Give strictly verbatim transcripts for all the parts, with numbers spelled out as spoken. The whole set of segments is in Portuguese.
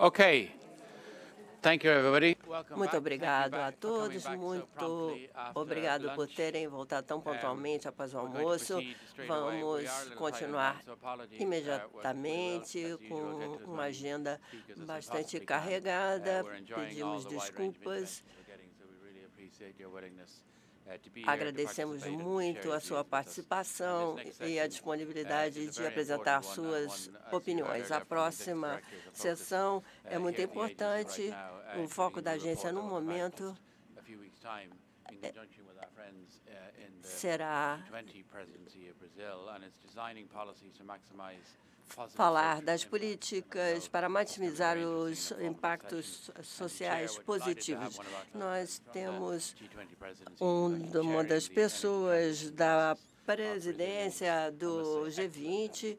Okay. Thank you, everybody. Muito obrigado a todos, muito obrigado por terem voltado tão pontualmente após o almoço. Vamos continuar imediatamente com uma agenda bastante carregada. Pedimos desculpas. Agradecemos muito a sua participação e a disponibilidade de apresentar suas opiniões. A próxima sessão é muito importante. O foco da agência no momento será falar das políticas para maximizar os impactos sociais positivos. Nós temos um, uma das pessoas da presidência do G vinte,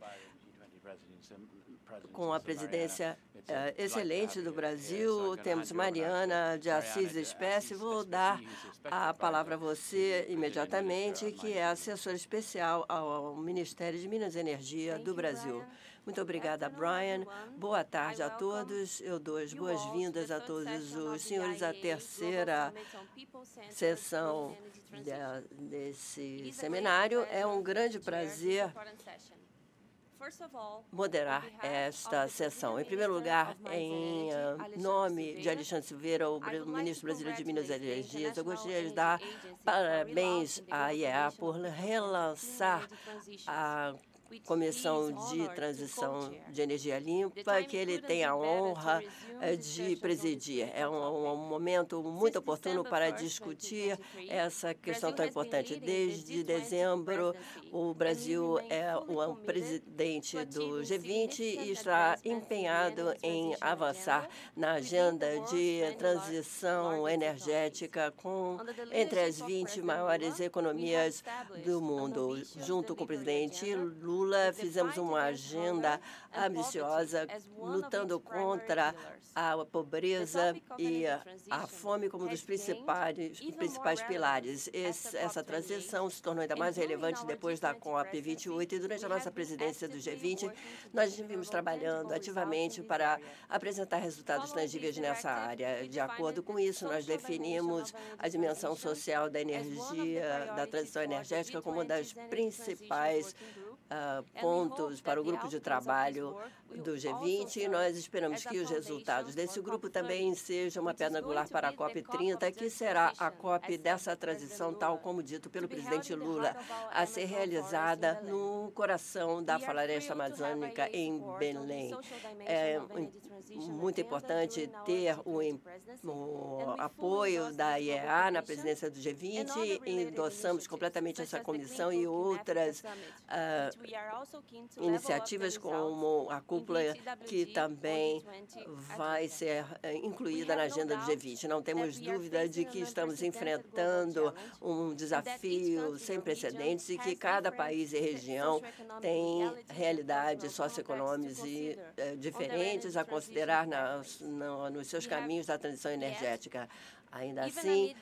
com a presidência uh, excelente do Brasil. Temos Mariana de Assis Espécie. Vou dar a palavra a você imediatamente, que é assessora especial ao Ministério de Minas e Energia do Brasil. Muito obrigada, Brian. Boa tarde a todos. Eu dou as boas-vindas a todos os senhores à terceira sessão de, desse seminário. É um grande prazer moderar esta sessão. Em primeiro lugar, em uh, nome de Alexandre Silveira, o ministro brasileiro de Minas e Energia, eu gostaria de dar parabéns à I E A por relançar a Comissão de Transição de Energia Limpa, que ele tem a honra de presidir. É um, um momento muito oportuno para discutir essa questão tão importante. Desde dezembro, o Brasil é o presidente do G vinte e está empenhado em avançar na agenda de transição energética com, entre as vinte maiores economias do mundo. Junto com o presidente Lula, fizemos uma agenda ambiciosa, lutando contra a pobreza e a fome como um dos principais, principais pilares. Esse, essa transição se tornou ainda mais relevante depois da COP vinte e oito e durante a nossa presidência do G vinte, nós vimos trabalhando ativamente para apresentar resultados tangíveis nessa área. De acordo com isso, nós definimos a dimensão social da energia, da transição energética como uma das principais Uh, pontos para o grupo de trabalho do G vinte e nós esperamos que os resultados desse grupo também sejam uma pedra angular para a COP trinta, que será a COP dessa transição, tal como dito pelo presidente Lula, a ser realizada no coração da floresta amazônica em Belém. É muito importante ter o, o apoio da I E A na presidência do G vinte e endossamos completamente essa comissão e outras uh, iniciativas como a cúpula, que também vai ser incluída na agenda do G vinte. Não temos dúvida de que estamos enfrentando um desafio sem precedentes e que cada país e região tem realidades socioeconômicas e, eh, diferentes a considerar nas, no, nos seus caminhos da transição energética. Ainda assim,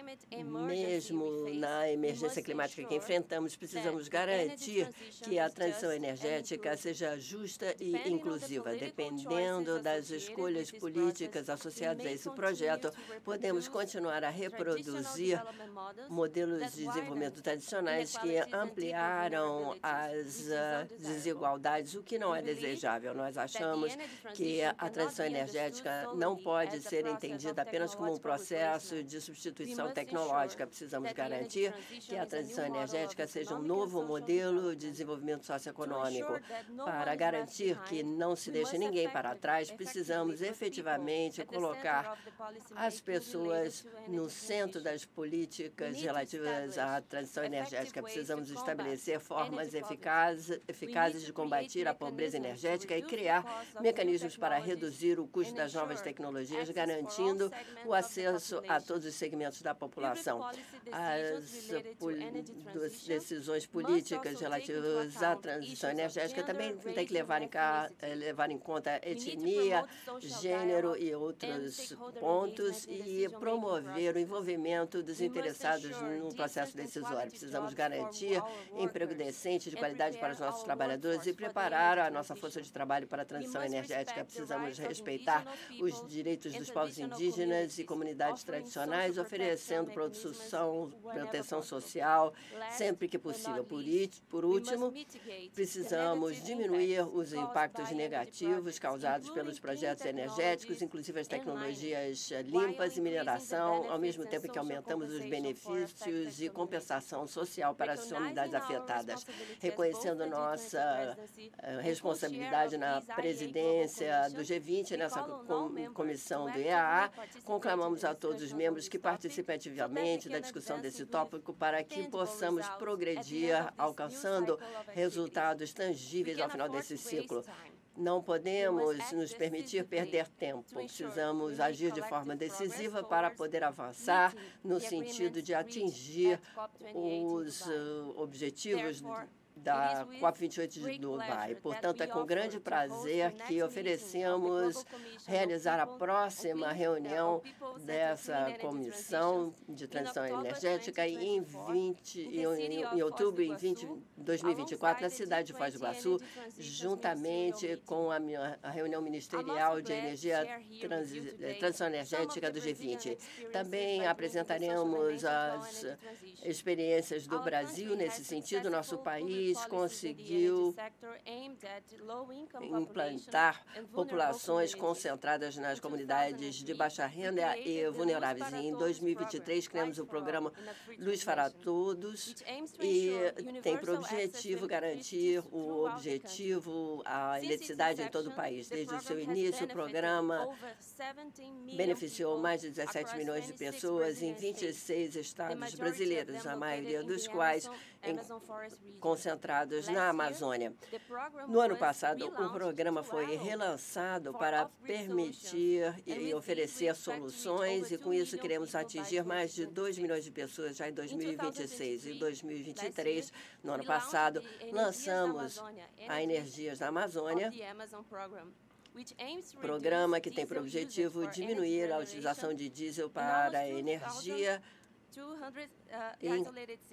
mesmo na emergência climática que enfrentamos, precisamos garantir que a transição energética seja justa e inclusiva. Dependendo das escolhas políticas associadas a esse projeto, podemos continuar a reproduzir modelos de desenvolvimento tradicionais que ampliaram as uh, desigualdades, o que não é desejável. Nós achamos que a transição energética não pode ser entendida apenas como um processo de substituição tecnológica. Precisamos garantir que a transição energética seja um novo modelo de desenvolvimento socioeconômico. Para garantir que não se deixe ninguém para trás, precisamos efetivamente colocar as pessoas no centro das políticas relativas à transição energética. Precisamos estabelecer formas eficazes, eficazes de combater a pobreza energética e criar mecanismos para reduzir o custo das novas tecnologias, garantindo o acesso acesso a todos os segmentos da população. As decisões políticas relativas à transição energética também têm que levar em, levar em conta etnia, gênero e outros pontos e promover o envolvimento dos interessados no processo decisório. Precisamos garantir emprego decente, de qualidade para os nossos trabalhadores e preparar a nossa força de trabalho para a transição energética. Precisamos respeitar os direitos dos povos indígenas e comunidades tradicionais, oferecendo produção, proteção social, sempre que possível. Por, por último, precisamos diminuir os impactos negativos causados pelos projetos energéticos, inclusive as tecnologias limpas e mineração, ao mesmo tempo que aumentamos os benefícios e compensação social para as comunidades afetadas. Reconhecendo nossa responsabilidade na presidência do G vinte, nessa comissão do E A A, conclamamos a todos os membros que participem ativamente da discussão desse tópico para que possamos progredir, alcançando resultados tangíveis ao final desse ciclo. Não podemos nos permitir perder tempo. Precisamos agir de forma decisiva para poder avançar no sentido de atingir os uh, objetivos da COP vinte e oito de Dubai. Portanto, é com grande prazer que oferecemos realizar a próxima reunião dessa Comissão de Transição Energética em, vinte, em, em outubro de dois mil e vinte e quatro, na cidade de Foz do Iguaçu, juntamente com a, minha, a reunião ministerial de energia transi, transição energética do G vinte. Também apresentaremos as experiências do Brasil nesse sentido. Nosso país conseguiu implantar populações concentradas nas comunidades de baixa renda e vulneráveis. Em dois mil e vinte e três, criamos o programa Luz para Todos e tem por objetivo garantir o objetivo, a eletricidade em todo o país. Desde o seu início, o programa beneficiou mais de dezessete milhões de pessoas em vinte e seis estados brasileiros, a maioria dos quais em, concentrados na Amazônia. No ano passado, o programa foi relançado para permitir e oferecer soluções e, com isso, queremos atingir mais de dois milhões de pessoas já em dois mil e vinte e seis. Em dois mil e vinte e três, no ano passado, lançamos a Energias da Amazônia, programa que tem por objetivo diminuir a utilização de diesel para a energia em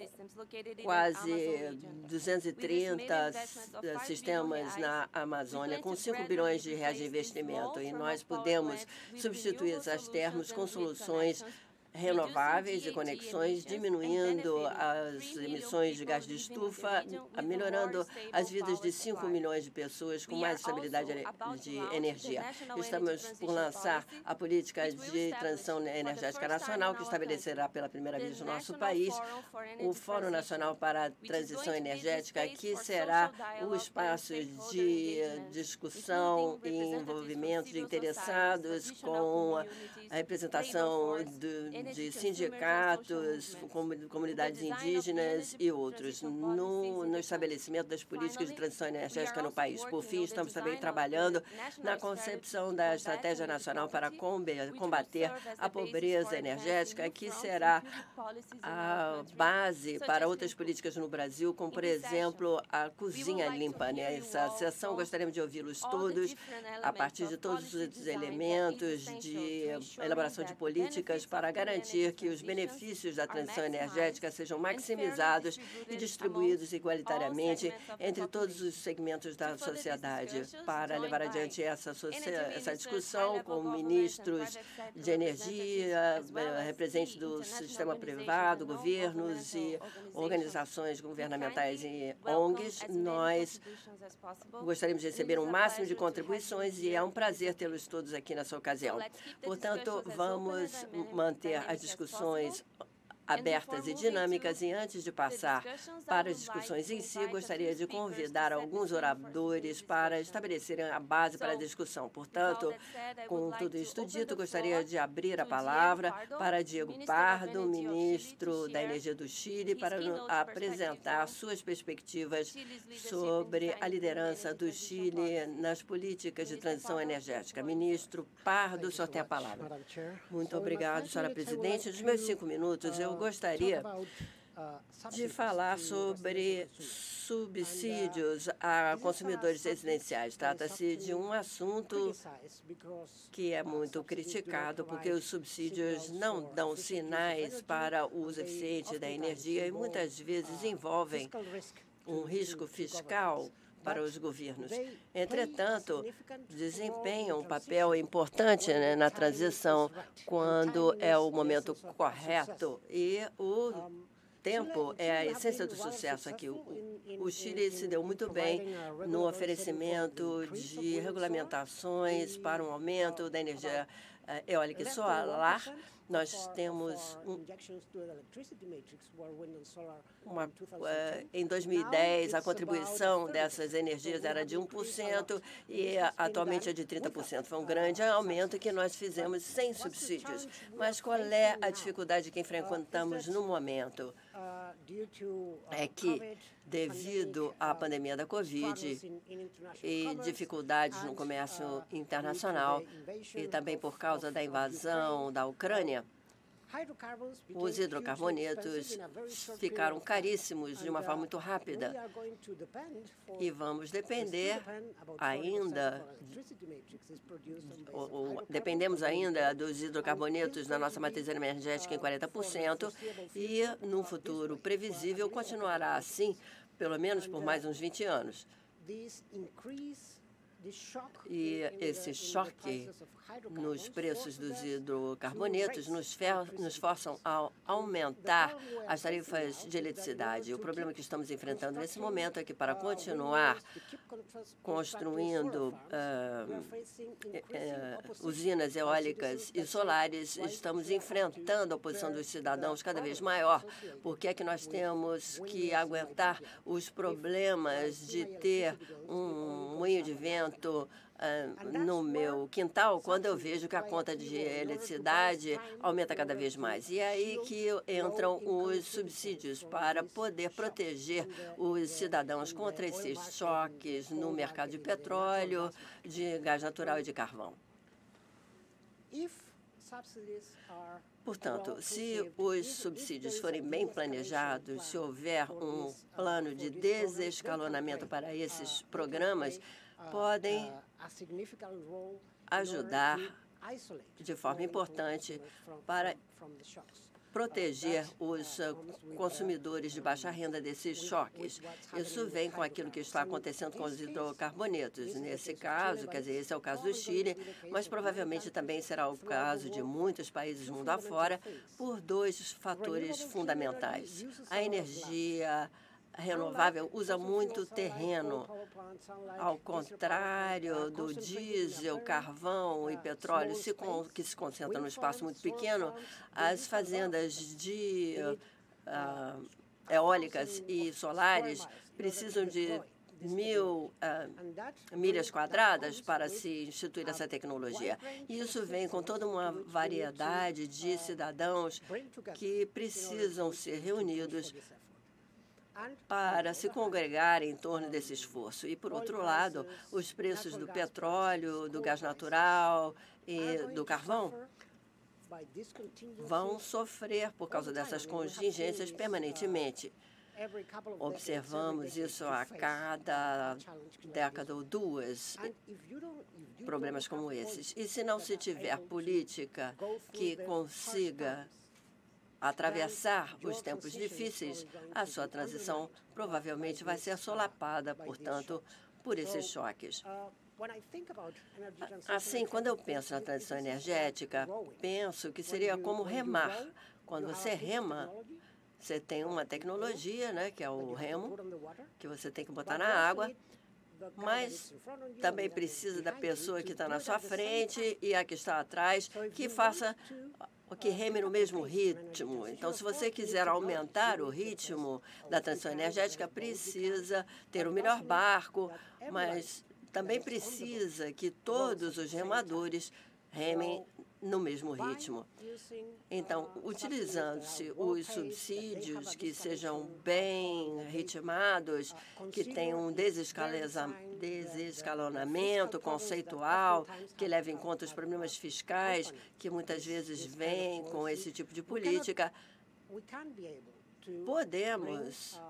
quase duzentos e trinta sistemas na Amazônia, com cinco bilhões de reais de investimento. E nós podemos substituir essas termos com soluções renováveis e conexões, diminuindo as emissões de gás de estufa, melhorando as vidas de cinco milhões de pessoas com mais estabilidade de energia. Estamos por lançar a política de transição energética nacional, que estabelecerá pela primeira vez no nosso país o Fórum Nacional para a Transição Energética, que será o espaço de discussão e envolvimento de interessados com a representação do de sindicatos, comunidades indígenas e outros, no, no estabelecimento das políticas de transição energética no país. Por fim, estamos também trabalhando na concepção da Estratégia Nacional para combater a pobreza energética, que será a base para outras políticas no Brasil, como, por exemplo, a cozinha limpa. Nessa sessão, gostaríamos de ouvi-los todos, a partir de todos os elementos de elaboração de políticas para garantir garantir que os benefícios da transição energética sejam maximizados e distribuídos igualitariamente entre todos os segmentos da sociedade. Para levar adiante essa, essa discussão com ministros de energia, representantes do sistema privado, governos e organizações governamentais e O N Gs, nós gostaríamos de receber um máximo de contribuições e é um prazer tê-los todos aqui nessa ocasião. Portanto, vamos manter as discussões abertas e dinâmicas. E antes de passar para as discussões em si, gostaria de convidar alguns oradores para estabelecerem a base para a discussão. Portanto, com tudo isto dito, gostaria de abrir a palavra para Diego Pardo, ministro da Energia do Chile, para apresentar suas perspectivas sobre a liderança do Chile nas políticas de transição energética. Ministro Pardo, o senhor tem a palavra. Muito obrigado, senhora presidente. Nos meus cinco minutos, eu gostaria de falar sobre subsídios a consumidores residenciais. Trata-se de um assunto que é muito criticado, porque os subsídios não dão sinais para o uso eficiente da energia e muitas vezes envolvem um risco fiscal para os governos. Entretanto, desempenham um papel importante, né, na transição quando é o momento correto, e o tempo é a essência do sucesso aqui. O, o Chile se deu muito bem no oferecimento de regulamentações para um aumento da energia eólica e solar. Nós temos um, uma, uh, em dois mil e dez, a contribuição dessas energias era de um por cento e atualmente é de trinta por cento. Foi um grande aumento que nós fizemos sem subsídios. Mas qual é a dificuldade que enfrentamos no momento? É que, devido à pandemia da Covid e dificuldades no comércio internacional, e também por causa da invasão da Ucrânia, os hidrocarbonetos ficaram caríssimos de uma forma muito rápida. E vamos depender ainda, ou, ou, dependemos ainda dos hidrocarbonetos na nossa matriz energética em quarenta por cento, e, num futuro previsível, continuará assim, pelo menos por mais uns vinte anos. E esse choque nos preços dos hidrocarbonetos nos, nos forçam a aumentar as tarifas de eletricidade. O problema que estamos enfrentando nesse momento é que, para continuar construindo uh, uh, usinas eólicas e solares, estamos enfrentando a oposição dos cidadãos cada vez maior. Por que é que nós temos que aguentar os problemas de ter um moinho de vento Uh, no meu quintal, quando eu vejo que a conta de eletricidade aumenta cada vez mais? E é aí que entram os subsídios para poder proteger os cidadãos contra esses choques no mercado de petróleo, de gás natural e de carvão. Portanto, se os subsídios forem bem planejados, se houver um plano de desescalonamento para esses programas, podem ajudar de forma importante para proteger os consumidores de baixa renda desses choques. Isso vem com aquilo que está acontecendo com os hidrocarbonetos. Nesse caso, quer dizer, esse é o caso do Chile, mas provavelmente também será o caso de muitos países do mundo afora, por dois fatores fundamentais. A energia renovável usa muito terreno, ao contrário do diesel, carvão e petróleo, se com, que se concentra num espaço muito pequeno. As fazendas de uh, eólicas e solares precisam de mil uh, milhas quadradas para se instituir essa tecnologia. Isso vem com toda uma variedade de cidadãos que precisam ser reunidos para se congregar em torno desse esforço. E, por outro lado, os preços do petróleo, do gás natural e do carvão vão sofrer por causa dessas contingências permanentemente. Observamos isso a cada década ou duas, problemas como esses. E se não se tiver política que consiga atravessar os tempos difíceis, a sua transição provavelmente vai ser solapada, portanto, por esses choques. Assim, quando eu penso na transição energética, penso que seria como remar. Quando você rema, você tem uma tecnologia, né, que é o remo, que você tem que botar na água, mas também precisa da pessoa que está na sua frente e a que está atrás, que faça o que reme no mesmo ritmo. Então, se você quiser aumentar o ritmo da transição energética, precisa ter o melhor barco, mas também precisa que todos os remadores remem no mesmo ritmo. Então, utilizando-se os subsídios que sejam bem ritmados, que tenham um desescalonamento conceitual, que leve em conta os problemas fiscais que muitas vezes vêm com esse tipo de política, podemos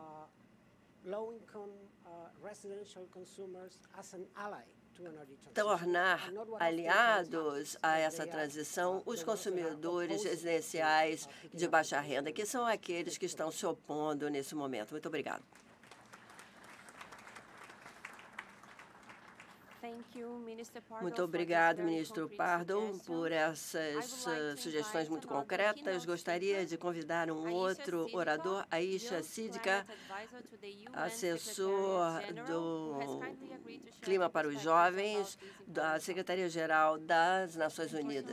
tornar aliados a essa transição os consumidores residenciais de baixa renda, que são aqueles que estão se opondo nesse momento. Muito obrigada. Muito obrigado, ministro Pardo, por essas uh, sugestões muito concretas. Gostaria de convidar um outro orador, Aisha Siddiqa, assessor do Clima para os Jovens, da Secretaria-Geral das Nações Unidas.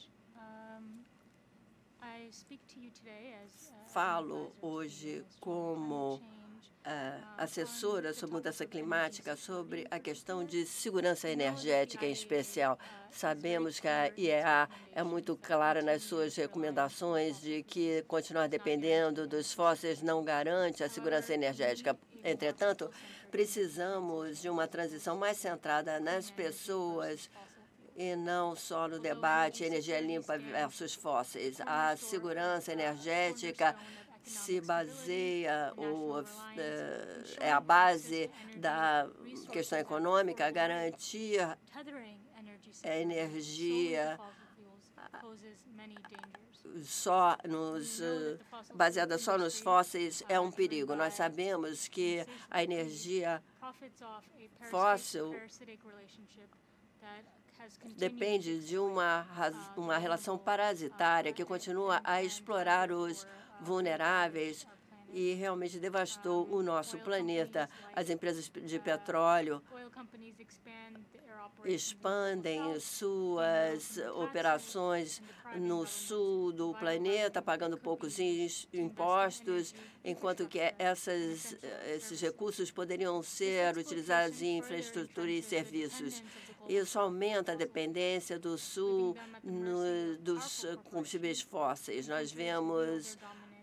Falo hoje como Uh, assessora sobre mudança climática, sobre a questão de segurança energética em especial. Sabemos que a I E A é muito clara nas suas recomendações de que continuar dependendo dos fósseis não garante a segurança energética. Entretanto, precisamos de uma transição mais centrada nas pessoas e não só no debate energia limpa versus fósseis. A segurança energética se baseia, ou é a base da questão econômica, garantir a energia só nos, baseada só nos fósseis é um perigo. Nós sabemos que a energia fóssil depende de uma, uma relação parasitária que continua a explorar os vulneráveis e realmente devastou o nosso planeta. As empresas de petróleo expandem suas operações no sul do planeta, pagando poucos impostos, enquanto que essas, esses recursos poderiam ser utilizados em infraestrutura e serviços. Isso aumenta a dependência do sul no, dos combustíveis fósseis. Nós vemos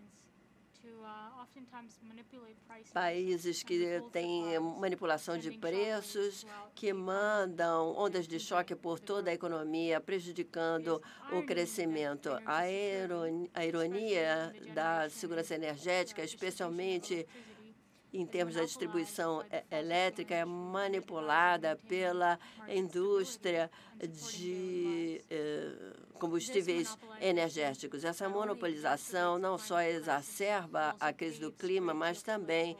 países que têm manipulação de preços, que mandam ondas de choque por toda a economia, prejudicando o crescimento. A ironia, a ironia da segurança energética, especialmente em termos da distribuição elétrica, é manipulada pela indústria de eh, combustíveis energéticos. Essa monopolização não só exacerba a crise do clima, mas também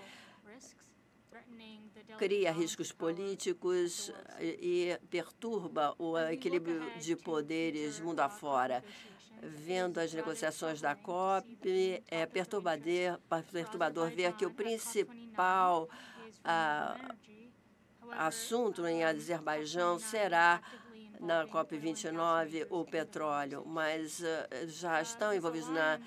cria riscos políticos e perturba o equilíbrio de poderes mundo afora. Vendo as negociações da COP, é perturbador, perturbador ver que o principal ah, assunto em Azerbaijão será, na COP vinte e nove, o petróleo, mas uh, já estão envolvidos na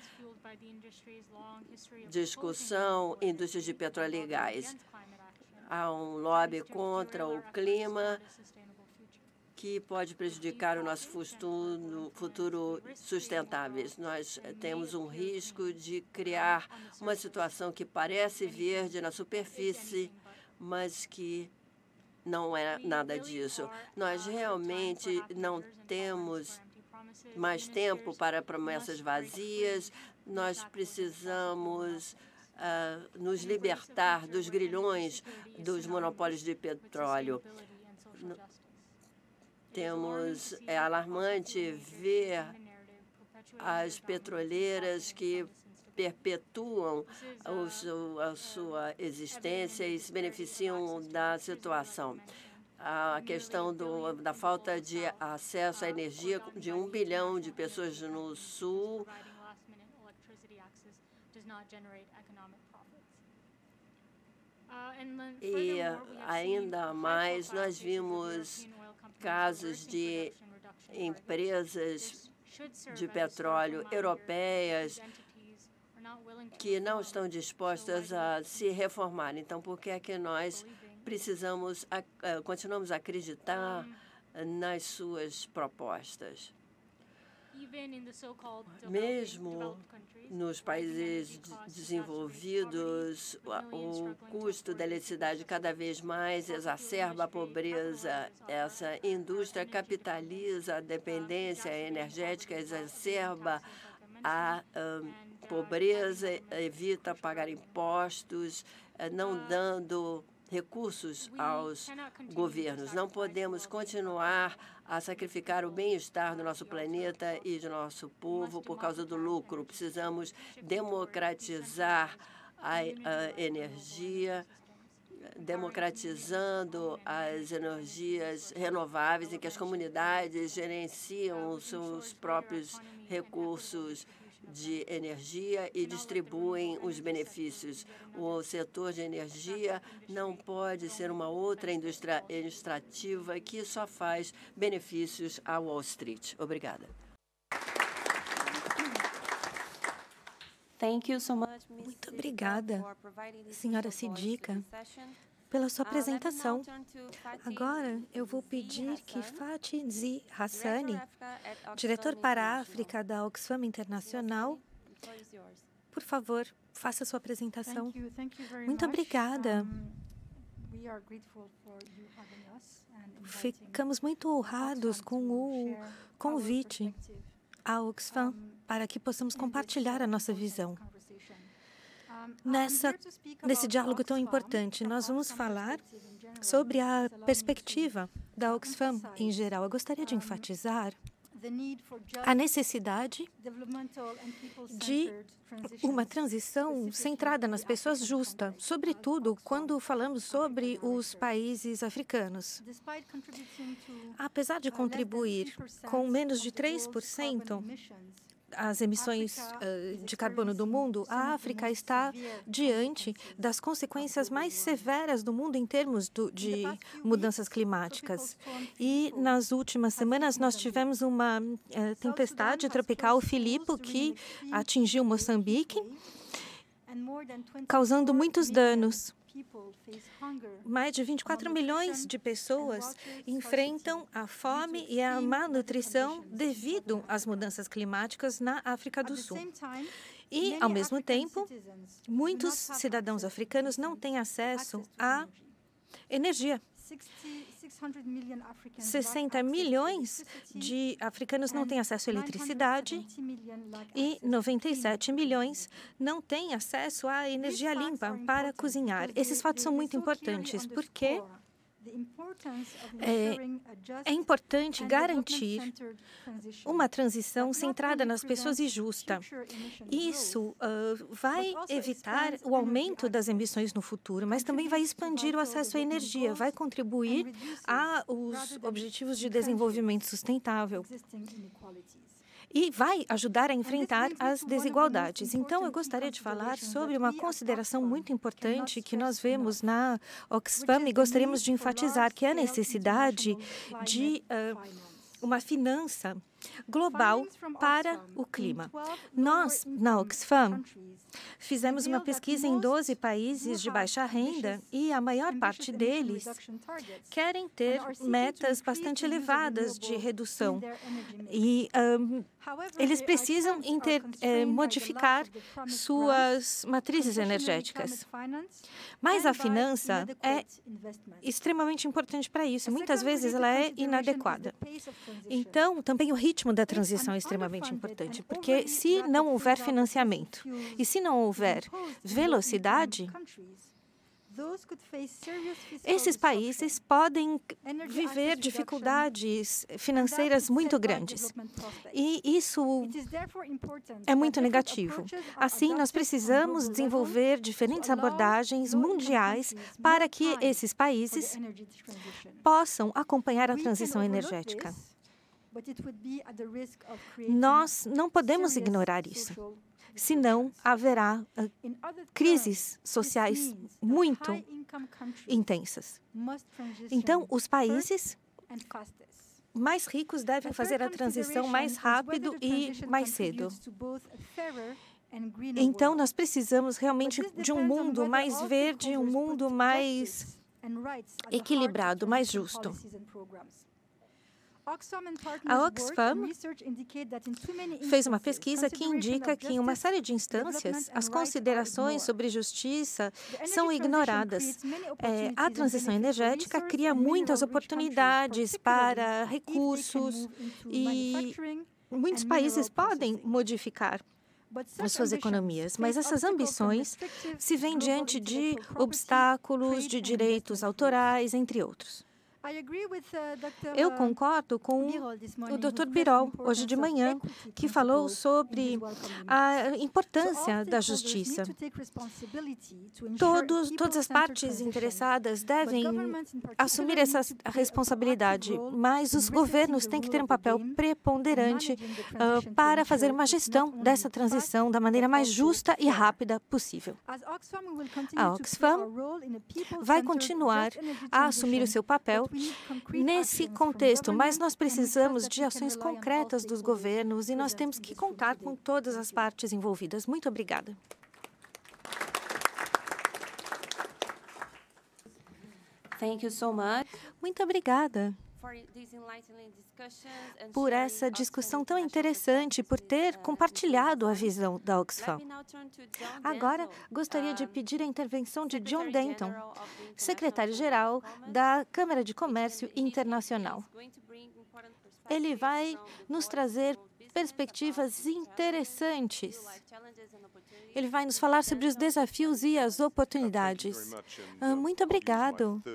discussão indústrias de petróleo e gás. Há um lobby contra o clima que pode prejudicar o nosso futuro, futuro sustentáveis. Nós temos um risco de criar uma situação que parece verde na superfície, mas que não é nada disso. Nós realmente não temos mais tempo para promessas vazias. Nós precisamos uh, nos libertar dos grilhões dos monopólios de petróleo. Temos, é alarmante ver as petroleiras que perpetuam a sua existência e se beneficiam da situação. A questão do, da falta de acesso à energia de um bilhão de pessoas no Sul E ainda mais, nós vimos casos de empresas de petróleo europeias que não estão dispostas a se reformar. Então, por que é que nós precisamos, continuamos a acreditar nas suas propostas? Mesmo nos países desenvolvidos, o custo da eletricidade cada vez mais exacerba a pobreza. Essa indústria capitaliza a dependência energética, exacerba a uh, pobreza, evita pagar impostos, uh, não dando recursos aos governos. Não podemos continuar a sacrificar o bem-estar do nosso planeta e do nosso povo por causa do lucro. Precisamos democratizar a, a energia, democratizando as energias renováveis, em que as comunidades gerenciam os seus próprios recursos de energia e distribuem os benefícios. O setor de energia não pode ser uma outra indústria extrativa que só faz benefícios à Wall Street. Obrigada. Muito obrigada, senhora Siddiqa, pela sua apresentação. Agora, eu vou pedir que Fatih Zi Hassani, diretor para a África da Oxfam Internacional, por favor, faça sua apresentação. Muito obrigada. Ficamos muito honrados com o convite à Oxfam para que possamos compartilhar a nossa visão. Nessa, nesse diálogo tão importante, nós vamos falar sobre a perspectiva da Oxfam em geral. Eu gostaria de enfatizar a necessidade de uma transição centrada nas pessoas justa, sobretudo quando falamos sobre os países africanos. Apesar de contribuir com menos de três por cento as emissões uh, de carbono do mundo, a África está diante das consequências mais severas do mundo em termos do, de mudanças climáticas. E nas últimas semanas nós tivemos uma uh, tempestade tropical, Filipe, que atingiu Moçambique, causando muitos danos. Mais de vinte e quatro milhões de pessoas enfrentam a fome e a má nutrição devido às mudanças climáticas na África do Sul. E, ao mesmo tempo, muitos cidadãos africanos não têm acesso à energia. sessenta milhões de africanos não têm acesso à eletricidade e noventa e sete milhões não têm acesso à energia limpa para cozinhar. Esses fatos são muito importantes porque é, é importante garantir uma transição centrada nas pessoas e justa. Isso uh, vai evitar o aumento das emissões no futuro, mas também vai expandir o acesso à energia, vai contribuir aos objetivos de desenvolvimento sustentável e vai ajudar a enfrentar as desigualdades. Então, eu gostaria de falar sobre uma consideração muito importante que nós vemos na Oxfam e gostaríamos de enfatizar, que é a necessidade de uh, uma finança global para o clima. Nós, na Oxfam, fizemos uma pesquisa em doze países de baixa renda e a maior parte deles querem ter metas bastante elevadas de redução. E um, eles precisam inter, eh, modificar suas matrizes energéticas. Mas a finança é extremamente importante para isso. Muitas vezes ela é inadequada. Então, também o ritmo da transição é extremamente importante, porque se não houver financiamento e se não houver velocidade, esses países podem viver dificuldades financeiras muito grandes. E isso é muito negativo. Assim, nós precisamos desenvolver diferentes abordagens mundiais para que esses países possam acompanhar a transição energética. Nós não podemos ignorar isso. senão haverá uh, crises sociais muito intensas. Então, os países mais ricos devem fazer a transição mais rápido e mais cedo. Então, nós precisamos realmente de um mundo mais verde, um mundo mais equilibrado, mais justo. A Oxfam fez uma pesquisa que indica que em uma série de instâncias, as considerações sobre justiça são ignoradas. É, a transição energética cria muitas oportunidades para recursos e muitos países podem modificar as suas economias, mas essas ambições se vêm diante de obstáculos de direitos autorais, entre outros. Eu concordo com o doutor Birol, hoje de manhã, que falou sobre a importância da justiça. Todos, todas as partes interessadas devem assumir essa responsabilidade, mas os governos têm que ter um papel preponderante uh, para fazer uma gestão dessa transição da maneira mais justa e rápida possível. A Oxfam vai continuar a assumir o seu papel nesse contexto, mas nós precisamos de ações concretas dos governos e nós temos que contar com todas as partes envolvidas. Muito obrigada. Thank you so much. Muito obrigada por essa discussão tão interessante, por ter compartilhado a visão da Oxfam. Agora, gostaria de pedir a intervenção de John Denton, secretário-geral da Câmara de Comércio Internacional. Ele vai nos trazer perspectivas interessantes. Ele vai nos falar sobre os desafios e as oportunidades. Ah, muito obrigado.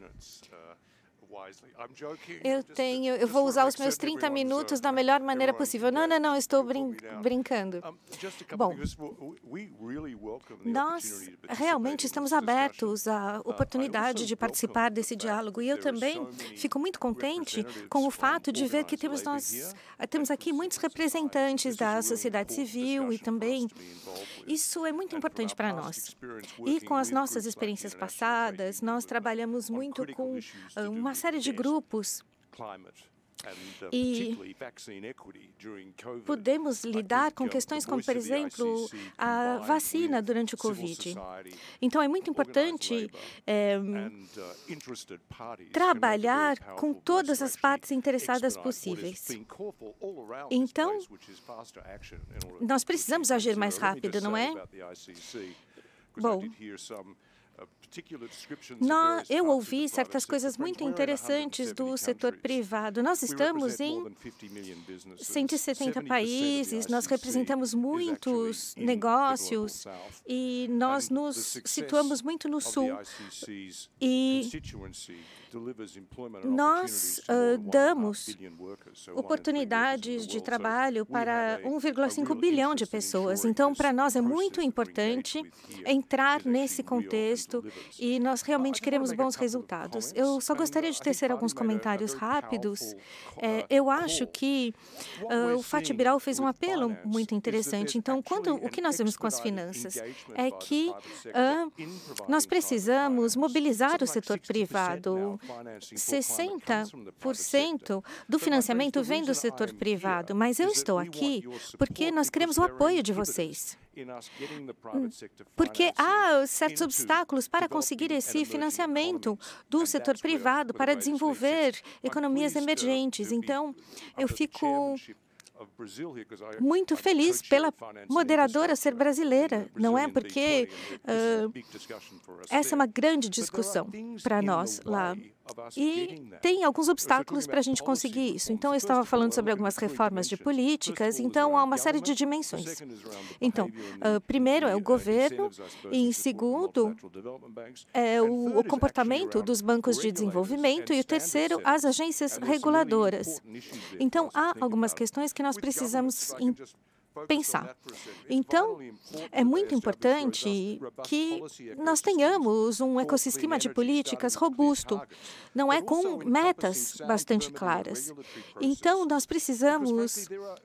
Eu tenho, eu vou usar os meus trinta minutos da melhor maneira possível. Não, não, não, estou brin brincando. Bom, nós realmente estamos abertos à oportunidade de participar desse diálogo. E eu também fico muito contente com o fato de ver que temos, nós, temos aqui muitos representantes da sociedade civil e também isso é muito importante para nós. E com as nossas experiências passadas, nós trabalhamos muito com uh, uma série de grupos e podemos lidar com questões como, por exemplo, a vacina durante o Covid. Então, é muito importante é, trabalhar com todas as partes interessadas possíveis. Então, nós precisamos agir mais rápido, não é? Bom, Nós, eu ouvi certas coisas muito interessantes do setor privado. Nós estamos em cento e setenta países, nós representamos muitos negócios e nós nos situamos muito no Sul. E nós uh, damos oportunidades de trabalho para um vírgula cinco bilhão de pessoas. Então, para nós é muito importante entrar nesse contexto e nós realmente queremos bons resultados. Eu só gostaria de tecer alguns comentários rápidos. É, eu acho que uh, o Fatih Birol fez um apelo muito interessante. Então, quando, o que nós vemos com as finanças é que uh, nós precisamos mobilizar o setor privado. sessenta por cento do financiamento vem do setor privado, mas eu estou aqui porque nós queremos o apoio de vocês. Porque há certos obstáculos para conseguir esse financiamento do setor privado para desenvolver economias emergentes. Então, eu fico muito feliz pela moderadora ser brasileira, não é? Porque uh, essa é uma grande discussão para nós lá. E tem alguns obstáculos para a gente conseguir isso. Então, eu estava falando sobre algumas reformas de políticas, então há uma série de dimensões. Então, uh, primeiro é o governo, e em segundo é o, o comportamento dos bancos de desenvolvimento, e o terceiro, as agências reguladoras. Então, há algumas questões que nós precisamos pensar. Então, é muito importante que nós tenhamos um ecossistema de políticas robusto, não é com metas bastante claras. Então, nós precisamos...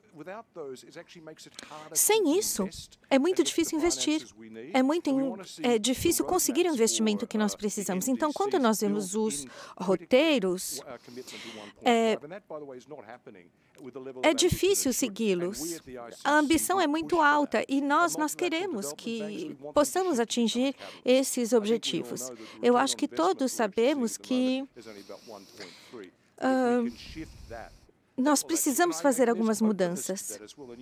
Sem isso, é muito difícil investir, é muito é difícil conseguir o investimento que nós precisamos. Então, quando nós vemos os roteiros, é, é difícil segui-los. A ambição é muito alta e nós, nós queremos que possamos atingir esses objetivos. Eu acho que todos sabemos que uh, nós precisamos fazer algumas mudanças.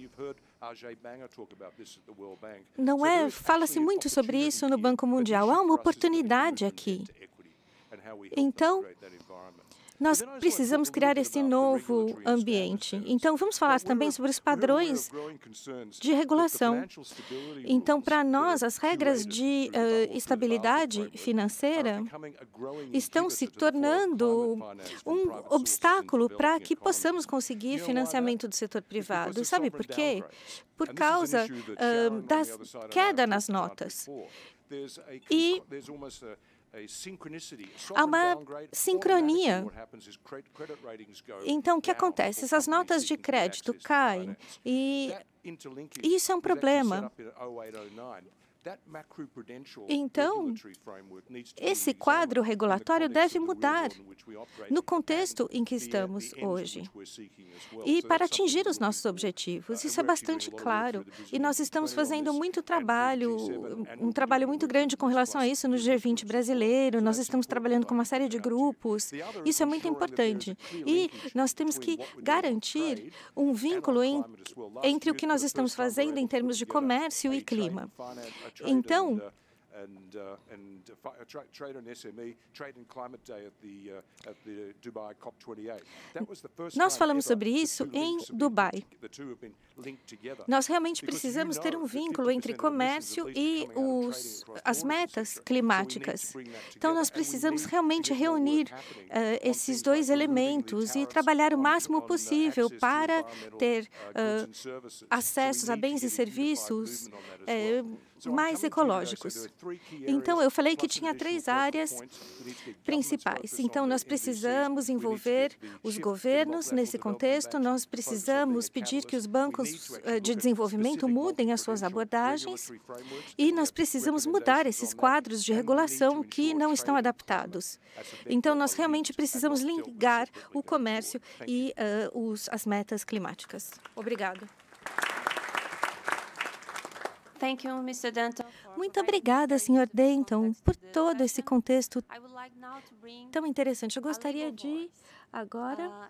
Não é? Fala-se muito sobre isso no Banco Mundial. Há uma oportunidade aqui. Então, nós precisamos criar esse novo ambiente. Então, vamos falar também sobre os padrões de regulação. Então, para nós, as regras de uh, estabilidade financeira estão se tornando um obstáculo para que possamos conseguir financiamento do setor privado. Sabe por quê? Por causa uh, da queda nas notas. E há uma sincronia. Então, o que acontece? Essas notas de crédito caem e isso é um problema. Então, esse quadro regulatório deve mudar no contexto em que estamos hoje e para atingir os nossos objetivos. Isso é bastante claro. E nós estamos fazendo muito trabalho, um trabalho muito grande com relação a isso no G vinte brasileiro. Nós estamos trabalhando com uma série de grupos. Isso é muito importante. E nós temos que garantir um vínculo em, entre o que nós estamos fazendo em termos de comércio e clima. Então, nós falamos sobre isso em Dubai. Nós realmente precisamos ter um vínculo entre comércio e os, as metas climáticas. Então, nós precisamos realmente reunir uh, esses dois elementos e trabalhar o máximo possível para ter uh, acessos a bens e serviços uh, mais ecológicos. Então, eu falei que tinha três áreas principais. Então, nós precisamos envolver os governos nesse contexto, nós precisamos pedir que os bancos de desenvolvimento mudem as suas abordagens e nós precisamos mudar esses quadros de regulação que não estão adaptados. Então, nós realmente precisamos ligar o comércio e uh, os, as metas climáticas. Obrigado. Muito obrigada, senhor Denton, por todo esse contexto tão interessante. Eu gostaria de, agora...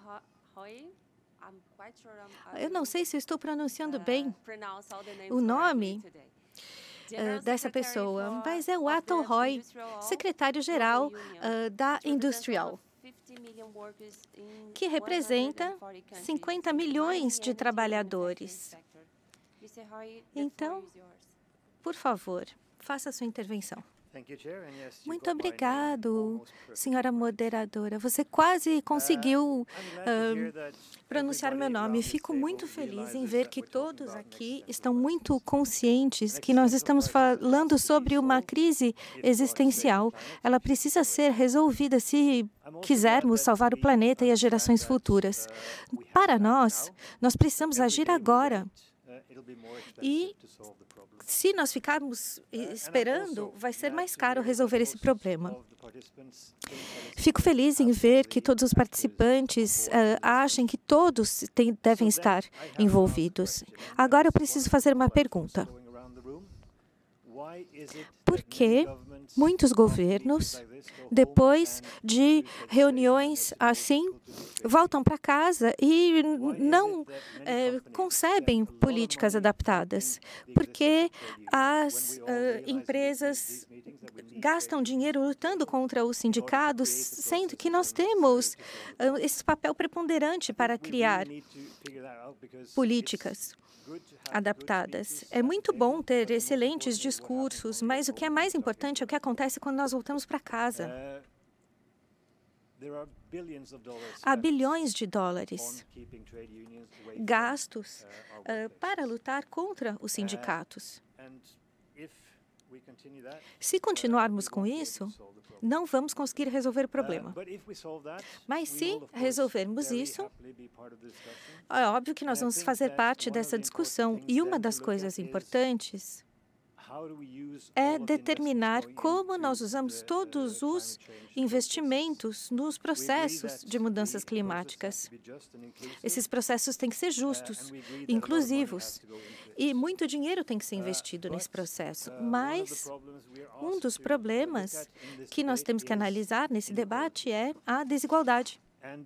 Eu não sei se eu estou pronunciando bem o nome uh, dessa pessoa, mas é o Atul Roy, secretário-geral uh, da Industrial, que representa cinquenta milhões de trabalhadores. Então, por favor, faça a sua intervenção. Muito obrigado, senhora moderadora. Você quase conseguiu uh, pronunciar meu nome. Fico muito feliz em ver que todos aqui estão muito conscientes que nós estamos falando sobre uma crise existencial. Ela precisa ser resolvida se quisermos salvar o planeta e as gerações futuras. Para nós, nós precisamos agir agora. E se nós ficarmos esperando, vai ser mais caro resolver esse problema. Fico feliz em ver que todos os participantes uh, achem que todos tem, devem estar envolvidos. Agora eu preciso fazer uma pergunta. Por que muitos governos, depois de reuniões assim, voltam para casa e não é, concebem políticas adaptadas? Porque as uh, empresas gastam dinheiro lutando contra os sindicatos, sendo que nós temos uh, esse papel preponderante para criar políticas adaptadas. É muito bom ter excelentes discursos, mas o que é mais importante é o que acontece quando nós voltamos para casa. Há bilhões de dólares gastos uh, para lutar contra os sindicatos. Se continuarmos com isso, não vamos conseguir resolver o problema. Mas se resolvermos isso, é óbvio que nós vamos fazer parte dessa discussão. E uma das coisas importantes é determinar como nós usamos todos os investimentos nos processos de mudanças climáticas. Esses processos têm que ser justos, inclusivos, e muito dinheiro tem que ser investido nesse processo. Mas um dos problemas que nós temos que analisar nesse debate é a desigualdade.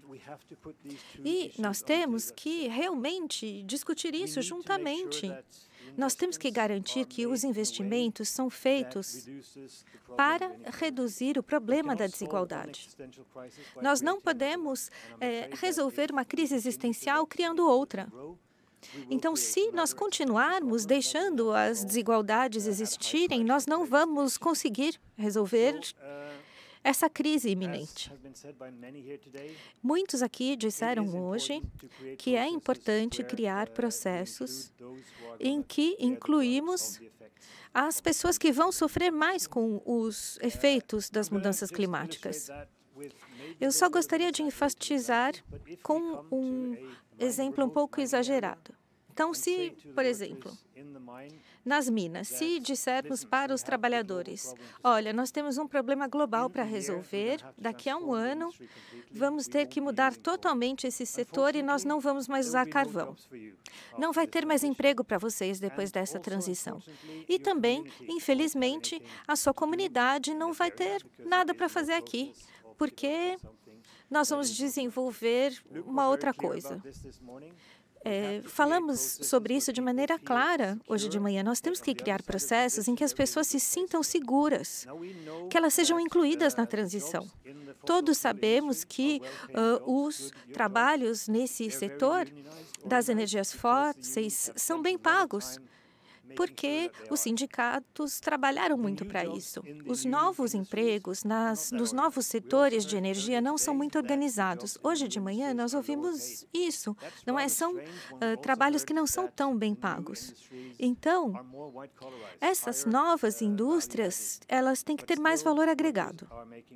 E nós temos que realmente discutir isso juntamente. Nós temos que garantir que os investimentos são feitos para reduzir o problema da desigualdade. Nós não podemos é, resolver uma crise existencial criando outra. Então, se nós continuarmos deixando as desigualdades existirem, nós não vamos conseguir resolver essa crise iminente. Muitos aqui disseram hoje que é importante criar processos em que incluímos as pessoas que vão sofrer mais com os efeitos das mudanças climáticas. Eu só gostaria de enfatizar com um exemplo um pouco exagerado. Então, se, por exemplo, nas minas, se dissermos para os trabalhadores, olha, nós temos um problema global para resolver, daqui a um ano vamos ter que mudar totalmente esse setor e nós não vamos mais usar carvão. Não vai ter mais emprego para vocês depois dessa transição. E também, infelizmente, a sua comunidade não vai ter nada para fazer aqui, porque nós vamos desenvolver uma outra coisa. É, falamos sobre isso de maneira clara hoje de manhã. Nós temos que criar processos em que as pessoas se sintam seguras, que elas sejam incluídas na transição. Todos sabemos que uh, os trabalhos nesse setor das energias fósseis são bem pagos, porque os sindicatos trabalharam muito para isso. Os novos empregos nas, nos novos setores de energia não são muito organizados. Hoje de manhã nós ouvimos isso. Não é? São uh, trabalhos que não são tão bem pagos. Então, essas novas indústrias, elas têm que ter mais valor agregado.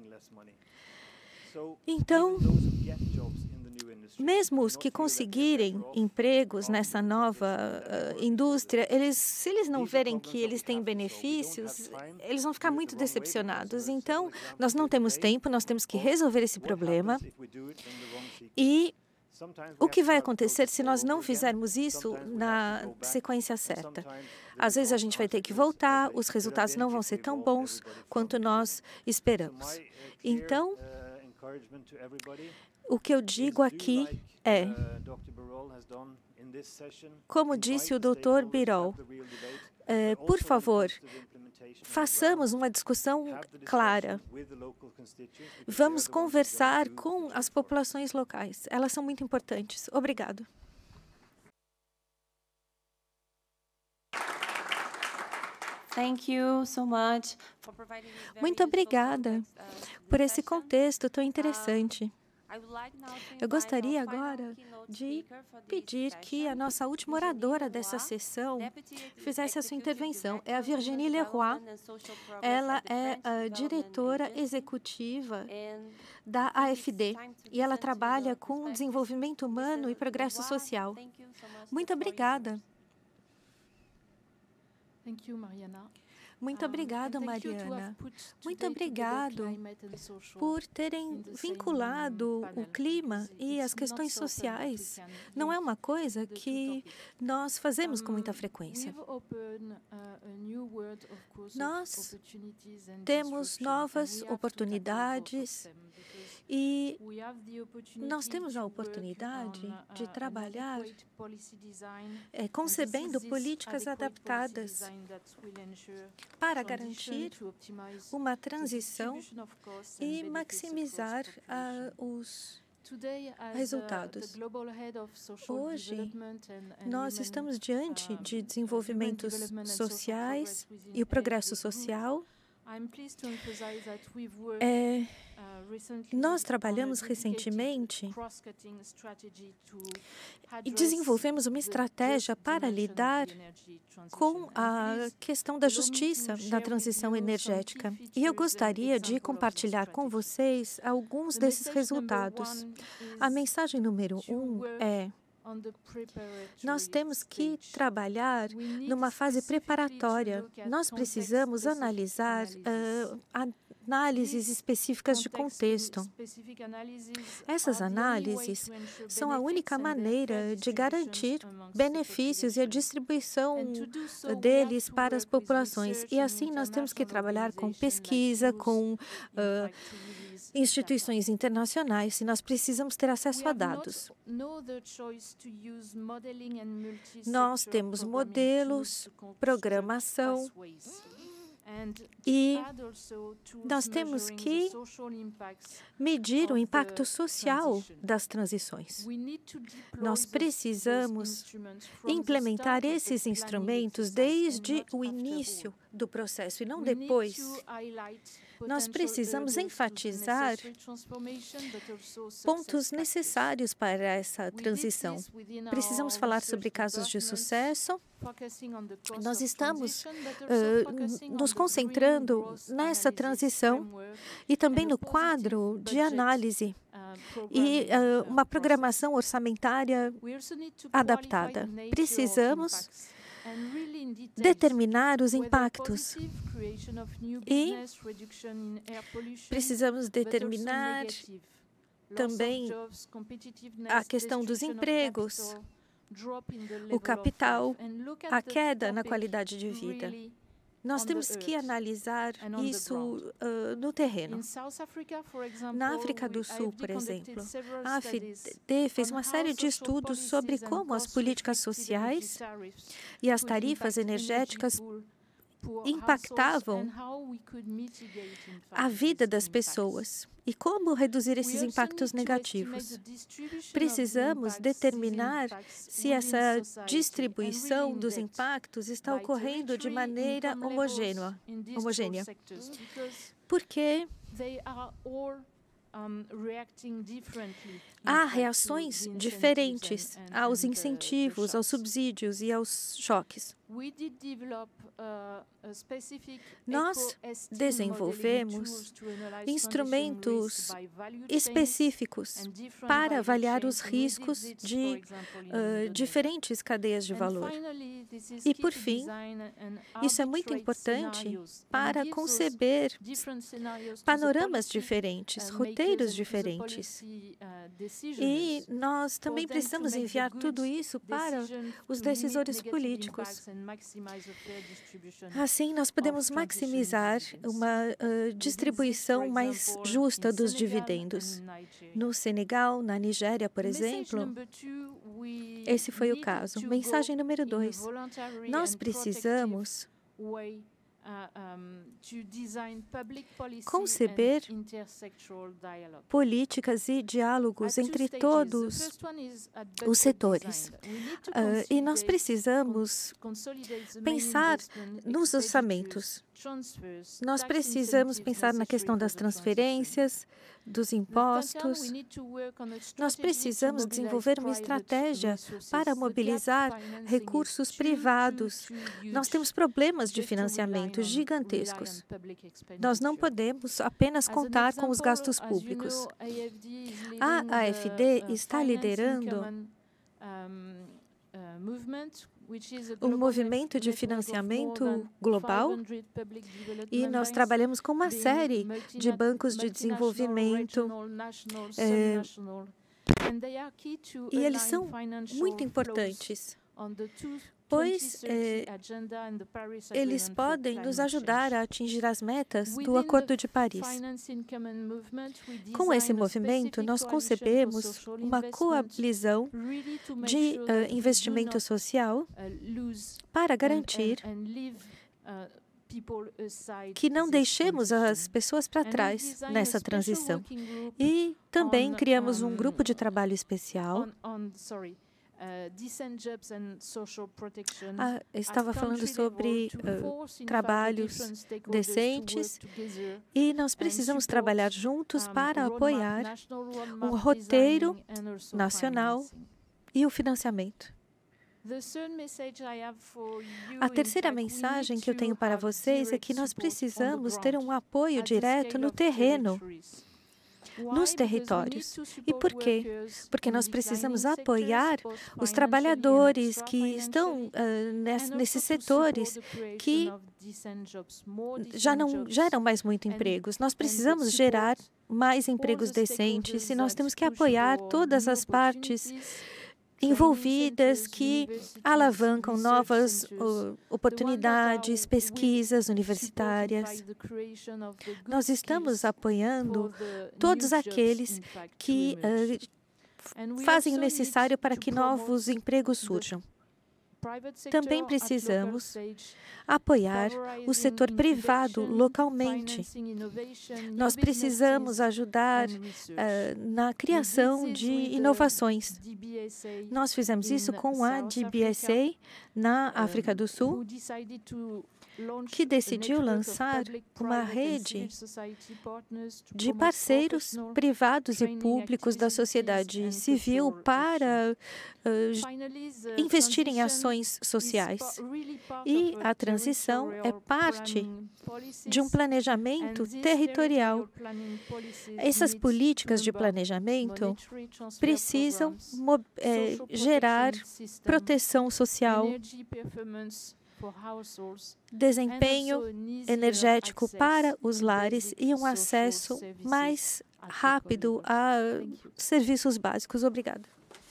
Então, mesmo os que conseguirem empregos nessa nova uh, indústria, eles, se eles não verem que eles têm benefícios, eles vão ficar muito decepcionados. Então, nós não temos tempo, nós temos que resolver esse problema. E o que vai acontecer se nós não fizermos isso na sequência certa? Às vezes a gente vai ter que voltar, os resultados não vão ser tão bons quanto nós esperamos. Então, o que eu digo aqui é, como disse o doutor Birol, é, por favor, façamos uma discussão clara. Vamos conversar com as populações locais. Elas são muito importantes. Obrigado. Muito obrigada por esse contexto tão interessante. Eu gostaria agora de pedir que a nossa última oradora dessa sessão fizesse a sua intervenção. É a Virginie Leroy. Ela é a diretora executiva da A F D e ela trabalha com desenvolvimento humano e progresso social. Muito obrigada. Muito obrigada, Mariana. Muito obrigado por terem vinculado o clima e as questões sociais. Não é uma coisa que nós fazemos com muita frequência. Nós temos novas oportunidades e nós temos a oportunidade de trabalhar é, concebendo políticas adaptadas para garantir uma transição e maximizar uh, os resultados. Hoje, nós estamos diante de desenvolvimentos sociais e o progresso social. É, nós trabalhamos recentemente e desenvolvemos uma estratégia para lidar com a questão da justiça na transição energética. E eu gostaria de compartilhar com vocês alguns desses resultados. A mensagem número um é: nós temos que trabalhar numa fase preparatória. Nós precisamos analisar uh, análises específicas de contexto. Essas análises são a única maneira de garantir benefícios e a distribuição deles para as populações. E assim nós temos que trabalhar com pesquisa, com uh, instituições internacionais, e nós precisamos ter acesso a dados. Nós temos modelos, programação, e nós temos que medir o impacto social das transições. Nós precisamos implementar esses instrumentos desde o início do processo e não depois. Nós precisamos enfatizar pontos necessários para essa transição. Precisamos falar sobre casos de sucesso. Nós estamos uh, nos concentrando nessa transição e também no quadro de análise e uh, uma programação orçamentária adaptada. Precisamos determinar os impactos e precisamos determinar também a questão dos empregos, o capital, a queda na qualidade de vida. Nós temos que analisar isso uh, no terreno. Na África do Sul, por exemplo, a A F D fez uma série de estudos sobre como as políticas sociais e as tarifas energéticas impactavam a vida das pessoas e como reduzir esses impactos negativos. Precisamos determinar se essa distribuição dos impactos está ocorrendo de maneira homogênea, homogênea. Porque há reações diferentes aos incentivos, aos subsídios e aos choques. Nós desenvolvemos instrumentos específicos para avaliar os riscos de uh, diferentes cadeias de valor. E, por fim, isso é muito importante para conceber panoramas diferentes, roteiros diferentes. E nós também precisamos enviar tudo isso para os decisores políticos. Assim, nós podemos maximizar uma uh, distribuição mais justa dos dividendos. No Senegal, na Nigéria, por exemplo, esse foi o caso. Mensagem número dois. Nós precisamos conceber políticas e diálogos entre todos os setores. Uh, e nós precisamos pensar nos orçamentos. Nós precisamos pensar na questão das transferências, dos impostos. Nós precisamos desenvolver uma estratégia para mobilizar recursos privados. Nós temos problemas de financiamento gigantescos. Nós não podemos apenas contar com os gastos públicos. A A F D está liderando um movimento de financiamento global e nós trabalhamos com uma série de bancos de desenvolvimento é, e eles são muito importantes, pois é, eles podem nos ajudar a atingir as metas do Acordo de Paris. Com esse movimento, nós concebemos uma coalizão de uh, investimento social para garantir que não deixemos as pessoas para trás nessa transição. E também criamos um grupo de trabalho especial Ah, estava falando sobre uh, trabalhos decentes e nós precisamos trabalhar juntos para apoiar um roteiro nacional e o financiamento. A terceira mensagem que eu tenho para vocês é que nós precisamos ter um apoio direto no terreno, nos territórios. E por quê? Porque nós precisamos apoiar os trabalhadores que estão uh, ness, nesses setores que já não geram mais muito empregos. Nós precisamos gerar mais empregos decentes e nós temos que apoiar todas as partes envolvidas que alavancam novas uh, oportunidades, pesquisas universitárias. Nós estamos apoiando todos aqueles que uh, fazem o necessário para que novos empregos surjam. Também precisamos apoiar o setor privado localmente. Nós precisamos ajudar uh, na criação de inovações. Nós fizemos isso com a D B S A na África do Sul, que decidiu lançar uma rede de parceiros privados e públicos da sociedade civil para uh, investir em ações sociais. E a transição é parte de um planejamento territorial. Essas políticas de planejamento precisam é, gerar proteção social, desempenho energético para os lares e um acesso mais rápido a serviços básicos. Obrigada.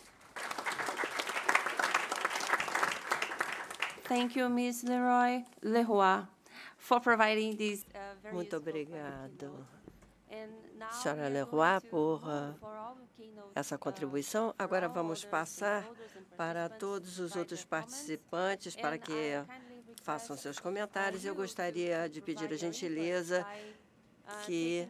Thank you, Miz Leroy Leroy, for providing this. Uh, Muito obrigado, senhora Leroy, por uh, essa contribuição. Agora vamos passar para todos os outros participantes para que façam seus comentários. Eu gostaria de pedir a gentileza que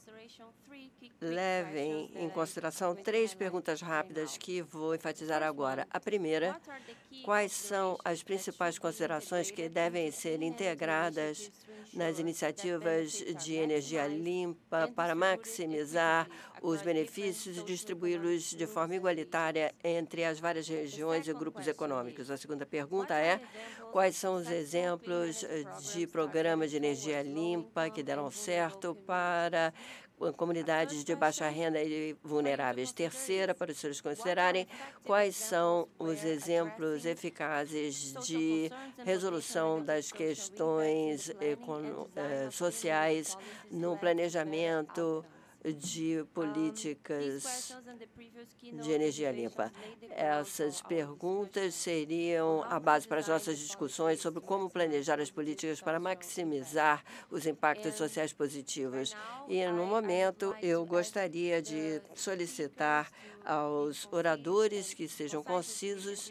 levem em consideração três perguntas rápidas que vou enfatizar agora. A primeira, quais são as principais considerações que devem ser integradas nas iniciativas de energia limpa para maximizar os benefícios e distribuí-los de forma igualitária entre as várias regiões e grupos econômicos? A segunda pergunta é, quais são os exemplos de programas de energia limpa que deram certo para comunidades de baixa renda e vulneráveis? Terceira, para os senhores considerarem, quais são os exemplos eficazes de resolução das questões eh, sociais no planejamento de políticas de energia limpa. Essas perguntas seriam a base para as nossas discussões sobre como planejar as políticas para maximizar os impactos sociais positivos. E, no momento, eu gostaria de solicitar aos oradores que sejam concisos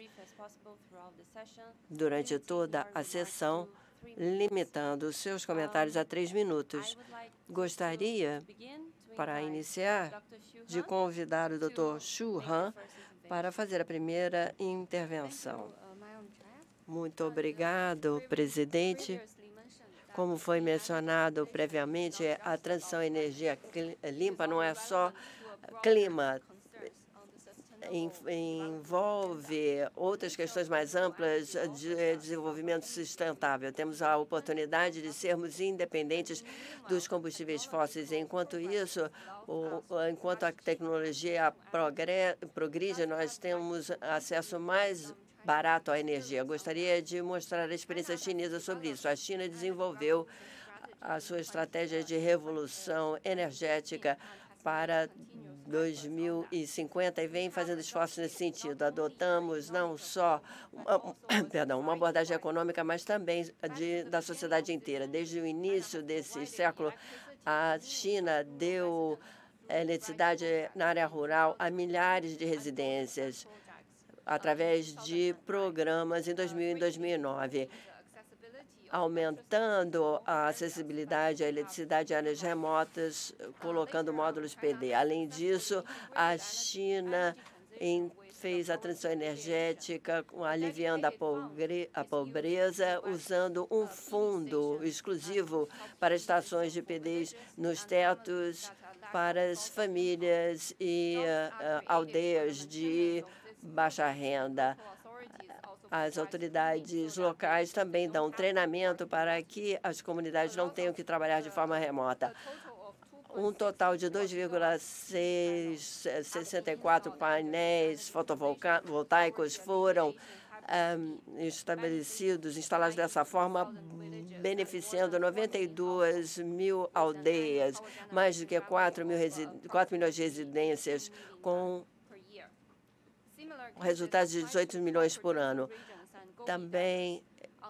durante toda a sessão, limitando seus comentários a três minutos. Gostaria, para iniciar, de convidar o doutor Xu Han para fazer a primeira intervenção. Muito obrigado, presidente. Como foi mencionado previamente, a transição à energia limpa não é só clima, envolve outras questões mais amplas de desenvolvimento sustentável. Temos a oportunidade de sermos independentes dos combustíveis fósseis. Enquanto isso, o, enquanto a tecnologia progride, nós temos acesso mais barato à energia. Gostaria de mostrar a experiência chinesa sobre isso. A China desenvolveu a sua estratégia de revolução energética para dois mil e cinquenta e vem fazendo esforços nesse sentido. Adotamos não só uma, perdão, uma abordagem econômica, mas também de, da sociedade inteira. Desde o início desse século, a China deu eletricidade na área rural a milhares de residências através de programas em dois mil e dois mil e nove. Aumentando a acessibilidade à eletricidade em áreas remotas, colocando módulos P D. Além disso, a China em, fez a transição energética, aliviando a, pobre, a pobreza, usando um fundo exclusivo para estações de P Ds nos tetos para as famílias e uh, aldeias de baixa renda. As autoridades locais também dão treinamento para que as comunidades não tenham que trabalhar de forma remota. Um total de dois vírgula sessenta e quatro painéis fotovoltaicos foram um, estabelecidos, instalados dessa forma, beneficiando noventa e duas mil aldeias, mais do que quatro milhões de residências, com resultados de dezoito milhões por ano. Também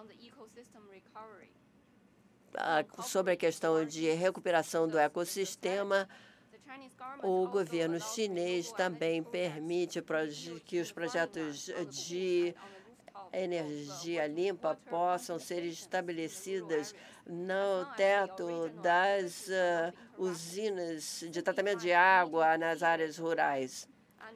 sobre a questão de recuperação do ecossistema, o governo chinês também permite que os projetos de energia limpa possam ser estabelecidos no teto das uh, usinas de tratamento de água nas áreas rurais.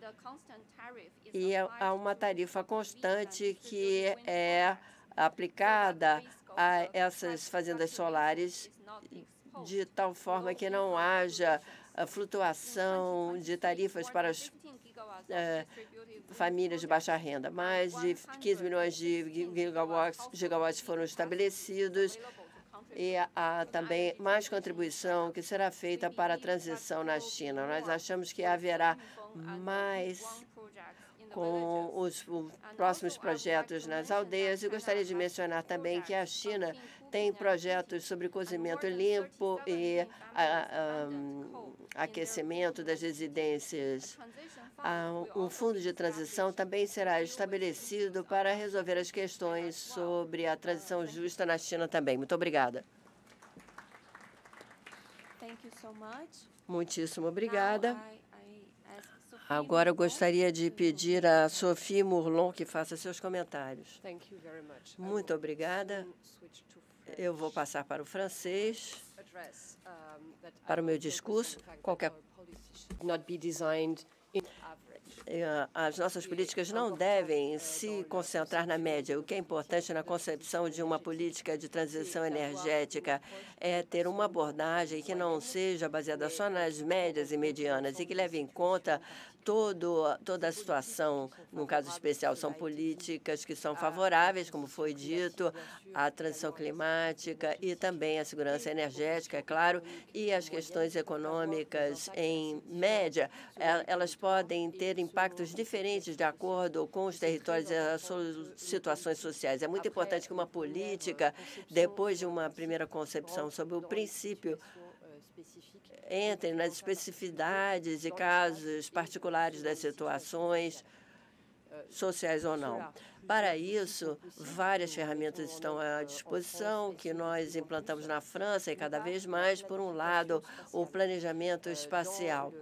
E há uma tarifa constante que é aplicada a essas fazendas solares de tal forma que não haja a flutuação de tarifas para as uh, famílias de baixa renda. Mais de quinze milhões de gigawatts, gigawatts foram estabelecidos e há também mais contribuição que será feita para a transição na China. Nós achamos que haverá mais com os, os próximos projetos nas aldeias. E gostaria de mencionar também que a China tem projetos sobre cozimento limpo e a, a, aquecimento das residências. Um fundo de transição também será estabelecido para resolver as questões sobre a transição justa na China também. Muito obrigada. Muitíssimo obrigada. Agora eu gostaria de pedir a Sophie Mourlon que faça seus comentários. Muito obrigada. Eu vou passar para o francês, para o meu discurso. Qualquer As nossas políticas não devem se concentrar na média. O que é importante na concepção de uma política de transição energética é ter uma abordagem que não seja baseada só nas médias e medianas e que leve em conta todo, toda a situação. Num caso especial, são políticas que são favoráveis, como foi dito, à transição climática e também à segurança energética, é claro, e as questões econômicas em média, elas podem ter impactos diferentes de acordo com os territórios e as situações sociais. É muito importante que uma política, depois de uma primeira concepção sobre o princípio, entre nas especificidades e casos particulares das situações, sociais ou não. Para isso, várias ferramentas estão à disposição, que nós implantamos na França e cada vez mais. Por um lado, o planejamento espacial.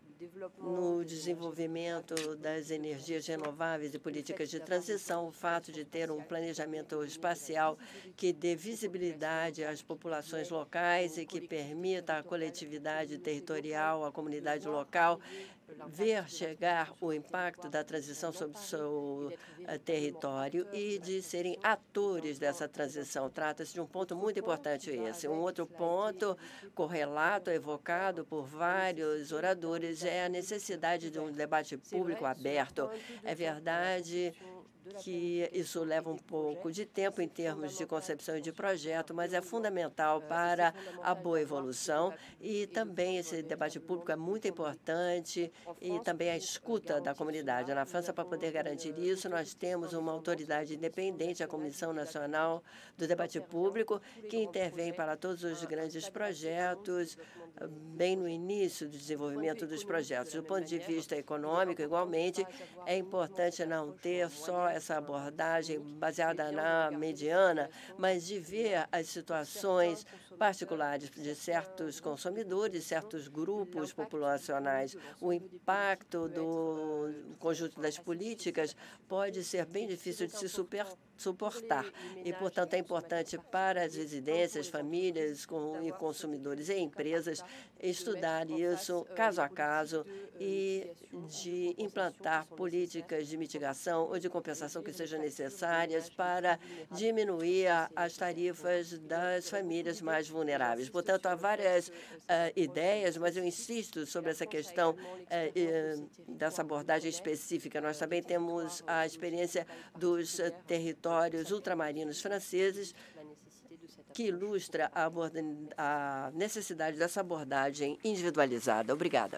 No desenvolvimento das energias renováveis e políticas de transição, o fato de ter um planejamento espacial que dê visibilidade às populações locais e que permita à coletividade territorial, à comunidade local, ver chegar o impacto da transição sobre o seu uh, território e de serem atores dessa transição. Trata-se de um ponto muito importante esse. Um outro ponto correlato, evocado por vários oradores, é a necessidade de um debate público aberto. É verdade que isso leva um pouco de tempo em termos de concepção e de projeto, mas é fundamental para a boa evolução e também esse debate público é muito importante e também a escuta da comunidade. Na França, para poder garantir isso, nós temos uma autoridade independente, a Comissão Nacional do Debate Público, que intervém para todos os grandes projetos, bem no início do desenvolvimento dos projetos. Do ponto de vista econômico, igualmente, é importante não ter só essa abordagem baseada na mediana, mas de ver as situações particulares de certos consumidores, certos grupos populacionais. O impacto do conjunto das políticas pode ser bem difícil de se super, suportar e, portanto, é importante para as residências, famílias com, e consumidores e empresas estudar isso caso a caso e de implantar políticas de mitigação ou de compensação que sejam necessárias para diminuir as tarifas das famílias mais vulneráveis. Portanto, há várias uh, ideias, mas eu insisto sobre essa questão uh, uh, dessa abordagem específica. Nós também temos a experiência dos uh, territórios ultramarinos franceses, que ilustra a, a necessidade dessa abordagem individualizada. Obrigada.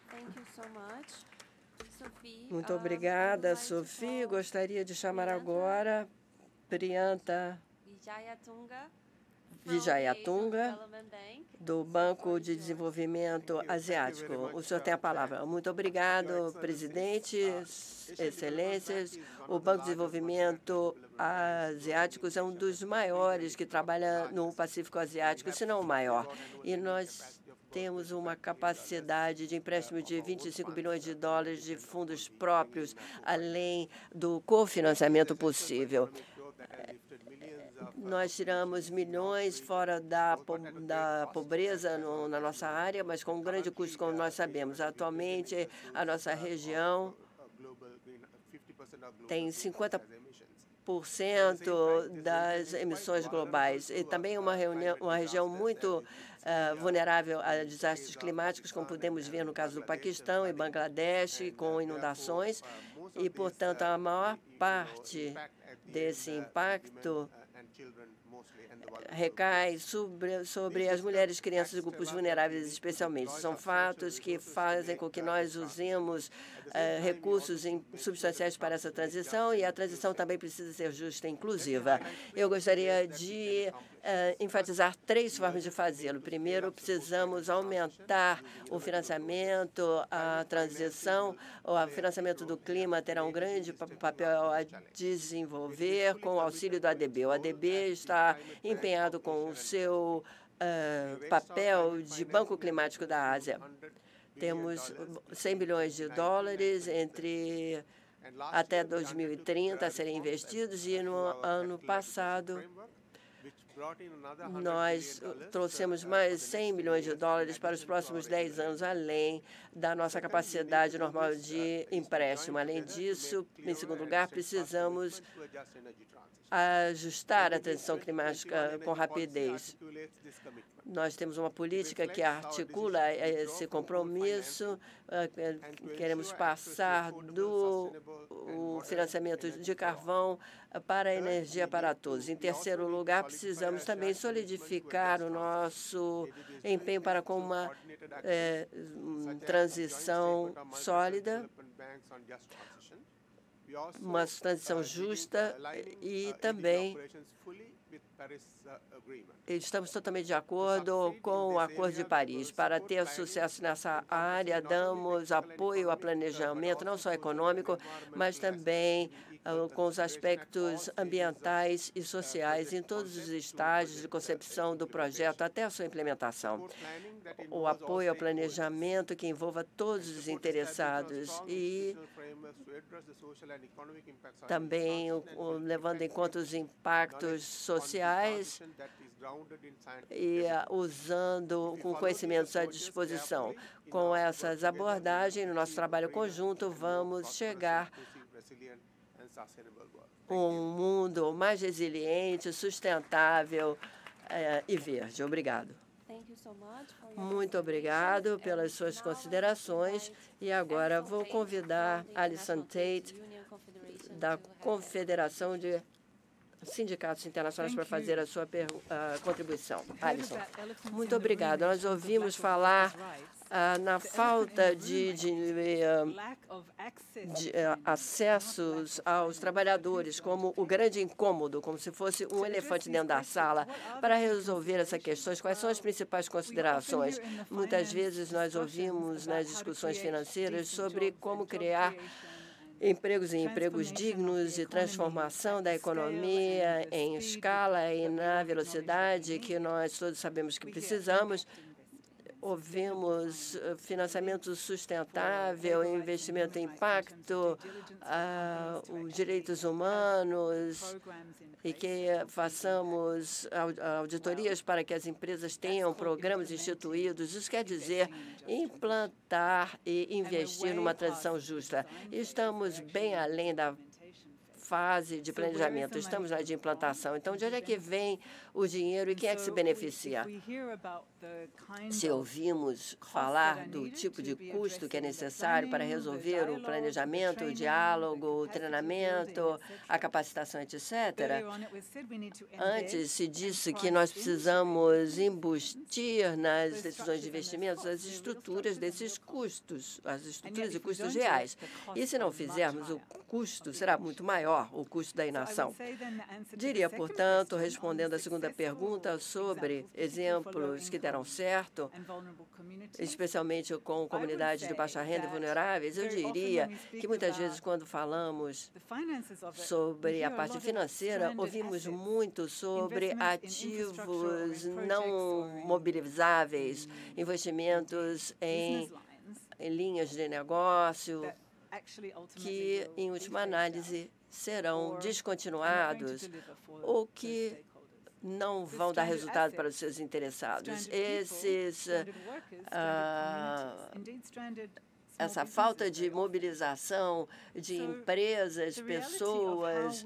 Muito obrigada, Sophie. Gostaria de chamar agora Prianta Vijayatunga, do Banco de Desenvolvimento Asiático. O senhor tem a palavra. Muito obrigado, presidente, excelências. O Banco de Desenvolvimento Asiático é um dos maiores que trabalha no Pacífico Asiático, se não o maior. E nós temos uma capacidade de empréstimo de vinte e cinco bilhões de dólares de fundos próprios, além do cofinanciamento possível. Nós tiramos milhões fora da, da pobreza no, na nossa área, mas com um grande custo, como nós sabemos. Atualmente, a nossa região tem cinquenta por cento das emissões globais. E também uma, reunião, uma região muito uh, vulnerável a desastres climáticos, como podemos ver no caso do Paquistão e Bangladesh, com inundações. E, portanto, a maior parte desse impacto recai sobre, sobre as mulheres, crianças e grupos vulneráveis, especialmente. São fatos que fazem com que nós usemos uh, recursos em, substanciais para essa transição, e a transição também precisa ser justa e inclusiva. Eu gostaria de uh, enfatizar três formas de fazê-lo. Primeiro, precisamos aumentar o financiamento, a transição, o financiamento do clima terá um grande papel a desenvolver com o auxílio do A D B. O A D B está empenhado com o seu uh, papel de Banco Climático da Ásia. Temos cem bilhões de dólares entre até dois mil e trinta a serem investidos, e no ano passado nós trouxemos mais cem milhões de dólares para os próximos dez anos, além da nossa capacidade normal de empréstimo. Além disso, em segundo lugar, precisamos ajustar a transição climática com rapidez. Nós temos uma política que articula esse compromisso. Queremos passar do o financiamento de carvão para a energia para todos. Em terceiro lugar, precisamos também solidificar o nosso empenho para com uma é, transição sólida, uma transição justa, e também estamos totalmente de acordo com o Acordo de Paris. Para ter sucesso nessa área, damos apoio ao planejamento, não só econômico, mas também uh, com os aspectos ambientais e sociais em todos os estágios de concepção do projeto até a sua implementação. O apoio ao planejamento que envolva todos os interessados e também o, o, levando em conta os impactos sociais e uh, usando com conhecimentos à disposição. Com essas abordagens, no nosso trabalho conjunto, vamos chegar a um mundo mais resiliente, sustentável uh, e verde. Obrigado. Muito obrigado pelas suas considerações. E agora vou convidar Alison Tate, da Confederação de Sindicatos Internacionais, para fazer a sua uh, contribuição. Alison. Muito obrigada. Nós ouvimos falar uh, na falta de, de, uh, de uh, acessos aos trabalhadores como o grande incômodo, como se fosse um elefante dentro da sala. Para resolver essas questões, quais são as principais considerações? Muitas vezes nós ouvimos nas discussões financeiras sobre como criar empregos e empregos dignos e transformação da economia em escala e na velocidade que nós todos sabemos que precisamos. Ouvimos financiamento sustentável, investimento em impacto, ah, os direitos humanos e que façamos auditorias para que as empresas tenham programas instituídos. Isso quer dizer implantar e investir numa transição justa. Estamos bem além da fase de planejamento, estamos na de implantação. Então, de onde é que vem o dinheiro e quem é que se beneficia? Se ouvimos falar do tipo de custo que é necessário para resolver o planejamento, o diálogo, o treinamento, a capacitação, etcétera, antes se disse que nós precisamos embustir nas decisões de investimentos as estruturas desses custos, as estruturas de custos reais. E se não fizermos, o custo será muito maior, o custo da inação. Diria, portanto, respondendo à segunda pergunta sobre exemplos que deram certo, especialmente com comunidades de baixa renda e vulneráveis, eu diria que muitas vezes, quando falamos sobre a parte financeira, ouvimos muito sobre ativos não mobilizáveis, investimentos em, em linhas de negócio, que, em última análise, serão descontinuados ou que não vão dar resultado para os seus interessados. Esses, ah, essa falta de mobilização de empresas, pessoas,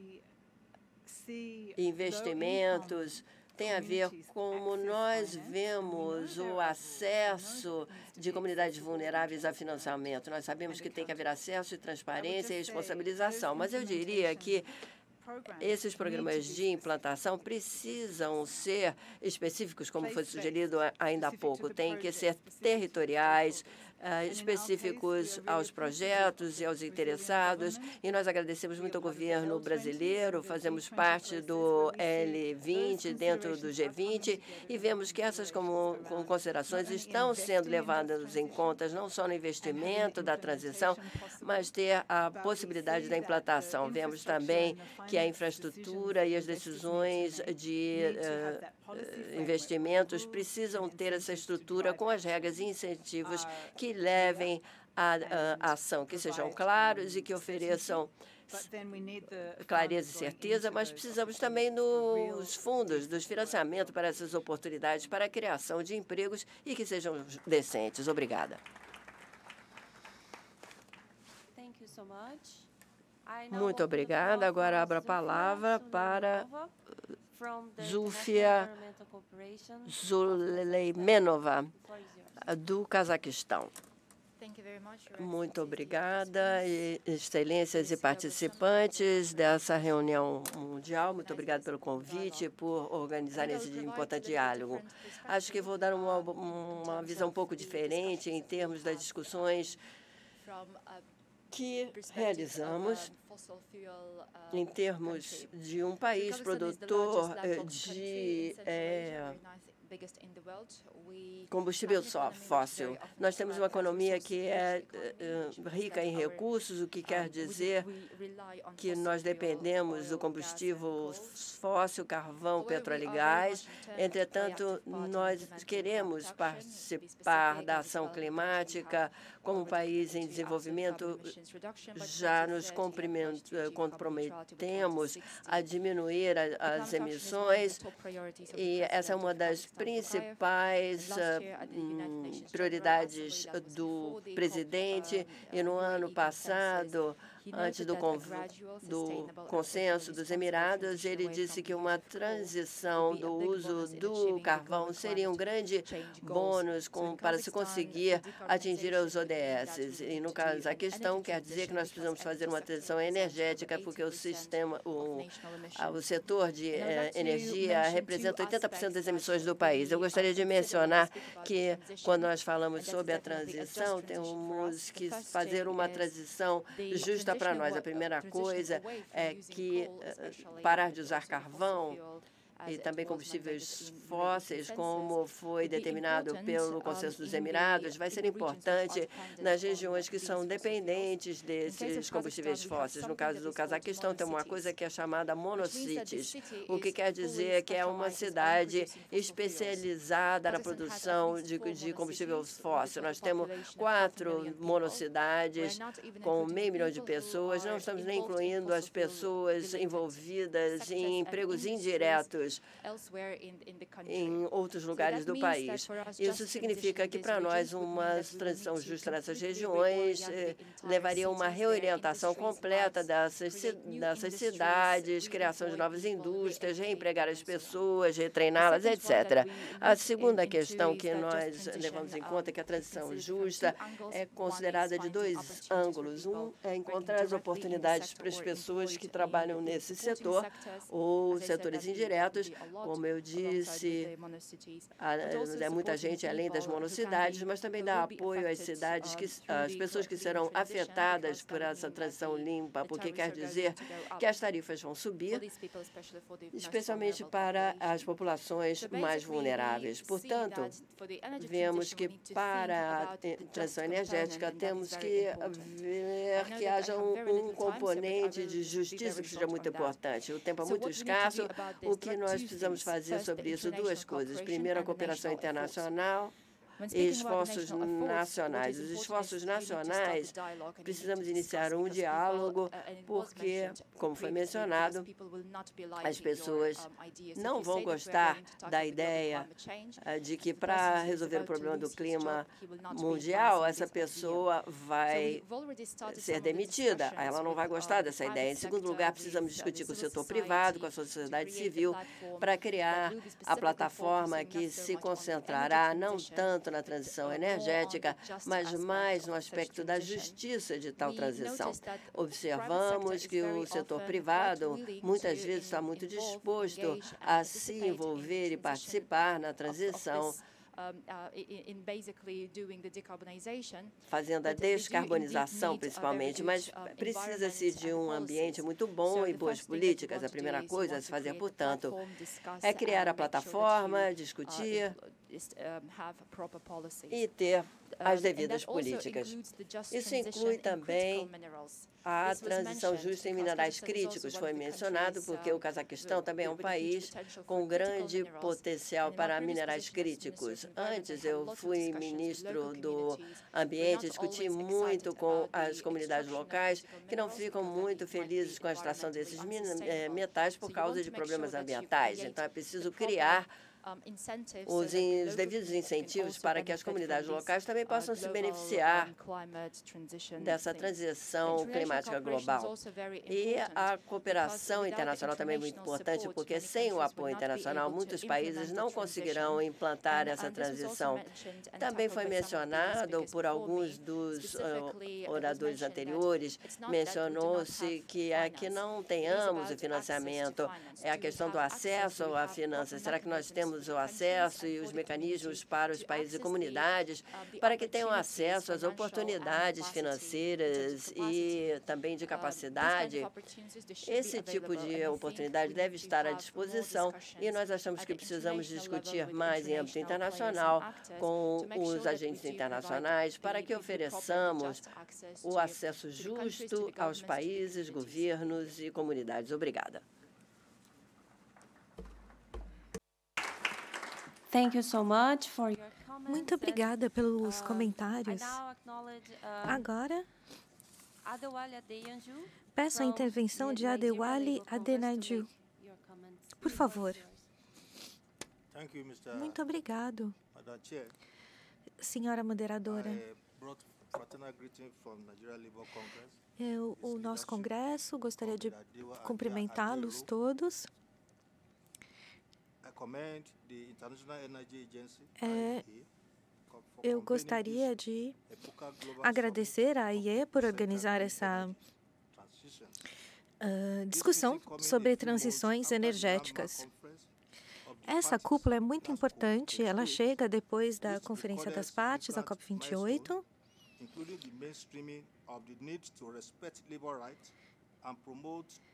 investimentos, tem a ver com como nós vemos o acesso de comunidades vulneráveis a financiamento. Nós sabemos que tem que haver acesso e transparência e responsabilização, mas eu diria que esses programas de implantação precisam ser específicos, como foi sugerido ainda há pouco. Tem que ser territoriais, uh, específicos aos projetos e aos interessados. E nós agradecemos muito ao governo brasileiro, fazemos parte do L vinte, dentro do G vinte, e vemos que essas como, como considerações estão sendo levadas em conta, não só no investimento da transição, mas ter a possibilidade da implantação. Vemos também que a infraestrutura e as decisões de uh, investimentos precisam ter essa estrutura com as regras e incentivos que levem à ação, que sejam claros e que ofereçam clareza e certeza, mas precisamos também dos fundos, dos financiamentos para essas oportunidades, para a criação de empregos e que sejam decentes. Obrigada. Muito obrigada. Agora abro a palavra para Zulfia Zuleimenova, do Cazaquistão. Muito obrigada, excelências e participantes dessa reunião mundial. Muito obrigada pelo convite, por organizar esse importante diálogo. Acho que vou dar uma, uma visão um pouco diferente em termos das discussões que realizamos em termos de um país produtor de é, combustível só fóssil. Nós temos uma economia que é uh, rica em recursos, o que quer dizer que nós dependemos do combustível fóssil, carvão, petróleo e gás. Entretanto, nós queremos participar da ação climática. Como um país em desenvolvimento, já nos comprometemos a diminuir as emissões, e essa é uma das principais uh, prioridades do presidente. E no ano passado, antes do, do consenso dos Emirados, ele disse que uma transição do uso do carvão seria um grande bônus com, para se conseguir atingir os O D S. E, no caso, a questão quer dizer que nós precisamos fazer uma transição energética, porque o sistema, o, o setor de eh, energia representa oitenta por cento das emissões do país. Eu gostaria de mencionar que, quando nós falamos sobre a transição, temos que fazer uma transição justa para nós. A primeira coisa é que uh, parar de usar carvão e também combustíveis fósseis, como foi determinado pelo Consenso dos Emirados, vai ser importante nas regiões que são dependentes desses combustíveis fósseis. No caso do Cazaquistão, tem uma coisa que é chamada monocities, o que quer dizer que é uma cidade especializada na produção de, de combustível fóssil. Nós temos quatro monocidades com meio milhão de pessoas. Não estamos nem incluindo as pessoas envolvidas em empregos indiretos em outros lugares do país. Isso significa que, para nós, uma transição justa nessas regiões eh, levaria a uma reorientação completa dessas, dessas cidades, criação de novas indústrias, reempregar as pessoas, retreiná-las, etcétera. A segunda questão que nós levamos em conta é que a transição justa é considerada de dois ângulos. Um é encontrar as oportunidades para as pessoas que trabalham nesse setor, ou setores indiretos, como eu disse, há muita gente além das monocidades, mas também dá apoio às cidades, que, às pessoas que serão afetadas por essa transição limpa, porque quer dizer que as tarifas vão subir, especialmente para as populações mais vulneráveis. Portanto, vemos que para a transição energética temos que ver que haja um, um componente de justiça que seja muito importante. O tempo é muito escasso. O que nós precisamos fazer sobre isso? Duas coisas. Primeiro, a cooperação internacional e esforços nacionais. Os esforços nacionais, precisamos iniciar um diálogo, porque, como foi mencionado, as pessoas não vão gostar da ideia de que, para resolver o problema do clima mundial, essa pessoa vai ser demitida. Ela não vai gostar dessa ideia. Em segundo lugar, precisamos discutir com o setor privado, com a sociedade civil, para criar a plataforma que se concentrará não tanto na transição energética, mas mais no aspecto da justiça de tal transição. Observamos que o setor privado muitas vezes está muito disposto a se envolver e participar na transição, fazendo a descarbonização, principalmente, mas precisa-se de um ambiente muito bom e boas políticas. A primeira coisa a se fazer, portanto, é criar a plataforma, discutir e ter as devidas políticas. Isso inclui também a transição justa em minerais críticos. Foi mencionado porque o Cazaquistão também é um país com grande potencial para minerais críticos. Antes, eu fui ministro do Ambiente, discuti muito com as comunidades locais que não ficam muito felizes com a extração desses metais por causa de problemas ambientais. Então, é preciso criar os, os devidos incentivos para que as comunidades locais também possam se beneficiar dessa transição climática global. E a cooperação internacional também é muito importante, porque sem o apoio internacional, muitos países não conseguirão implantar essa transição. Também foi mencionado por alguns dos uh, oradores anteriores, mencionou-se que é que não tenhamos o financiamento, é a questão do acesso à finanças. Será que nós temos o acesso e os mecanismos para os países e comunidades para que tenham acesso às oportunidades financeiras e também de capacidade? Esse tipo de oportunidade deve estar à disposição e nós achamos que precisamos discutir mais em âmbito internacional com os agentes internacionais para que ofereçamos o acesso justo aos países, governos e comunidades. Obrigada. Thank you so much for your comments. Muito obrigada pelos comentários. Agora, peço a intervenção de Adewale Adenaju. Por favor. Muito obrigado, senhora moderadora. Eu, o nosso congresso, gostaria de cumprimentá-los todos. É, eu gostaria de agradecer à I E por organizar essa uh, discussão sobre transições energéticas. Essa cúpula é muito importante, ela chega depois da Conferência das Partes, a COP vinte e oito,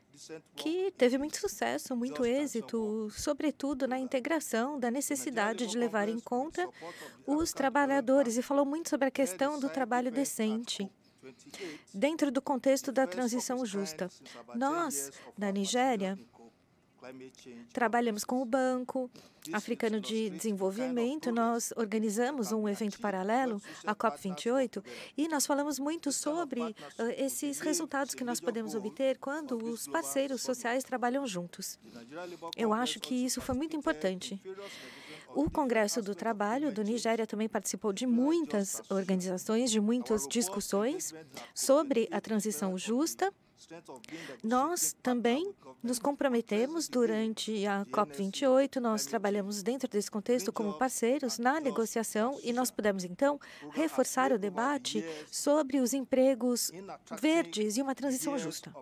que teve muito sucesso, muito êxito, sobretudo na integração da necessidade de levar em conta os trabalhadores, e falou muito sobre a questão do trabalho decente, dentro do contexto da transição justa. Nós, na Nigéria, trabalhamos com o Banco Africano de Desenvolvimento, nós organizamos um evento paralelo, a COP vinte e oito, e nós falamos muito sobre uh, esses resultados que nós podemos obter quando os parceiros sociais trabalham juntos. Eu acho que isso foi muito importante. O Congresso do Trabalho do Nigéria também participou de muitas organizações, de muitas discussões sobre a transição justa. Nós também nos comprometemos durante a COP vinte e oito, nós trabalhamos dentro desse contexto como parceiros na negociação e nós pudemos, então, reforçar o debate sobre os empregos verdes e uma transição justa.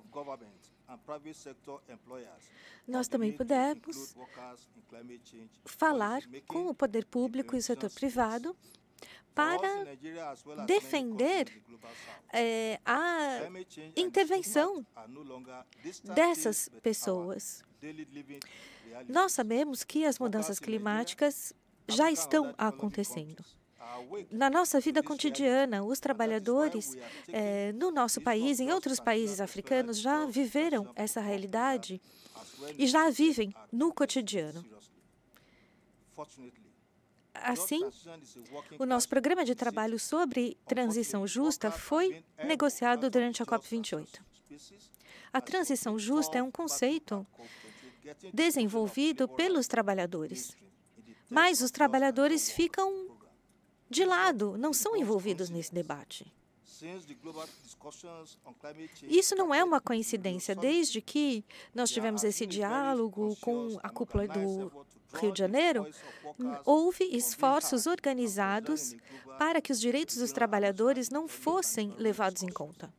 Nós também pudemos falar com o poder público e o setor privado para defender é, a intervenção dessas pessoas. Nós sabemos que as mudanças climáticas já estão acontecendo. Na nossa vida cotidiana, os trabalhadores é, no nosso país, em outros países africanos, já viveram essa realidade e já a vivem no cotidiano. Assim, o nosso programa de trabalho sobre transição justa foi negociado durante a COP vinte e oito. A transição justa é um conceito desenvolvido pelos trabalhadores, mas os trabalhadores ficam de lado, não são envolvidos nesse debate. Isso não é uma coincidência. Desde que nós tivemos esse diálogo com a cúpula do Rio de Janeiro, houve esforços organizados para que os direitos dos trabalhadores não fossem levados em conta.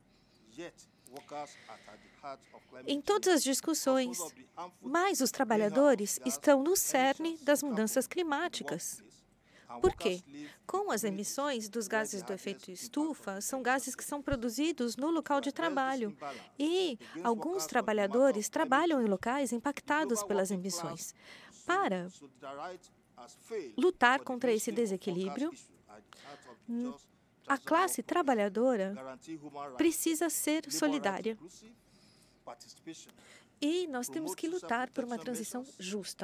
Em todas as discussões, mas os trabalhadores estão no cerne das mudanças climáticas. Por quê? Com as emissões dos gases do efeito estufa, são gases que são produzidos no local de trabalho e alguns trabalhadores trabalham em locais impactados pelas emissões. Para lutar contra esse desequilíbrio, a classe trabalhadora precisa ser solidária. E nós temos que lutar por uma transição justa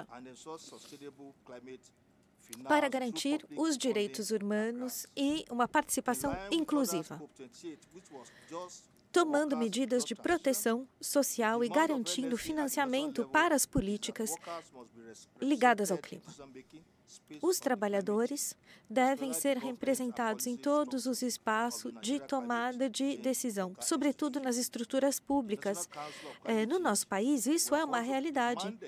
para garantir os direitos humanos e uma participação inclusiva, tomando medidas de proteção social e garantindo financiamento para as políticas ligadas ao clima. Os trabalhadores devem ser representados em todos os espaços de tomada de decisão, sobretudo nas estruturas públicas. É, no nosso país, isso é uma realidade.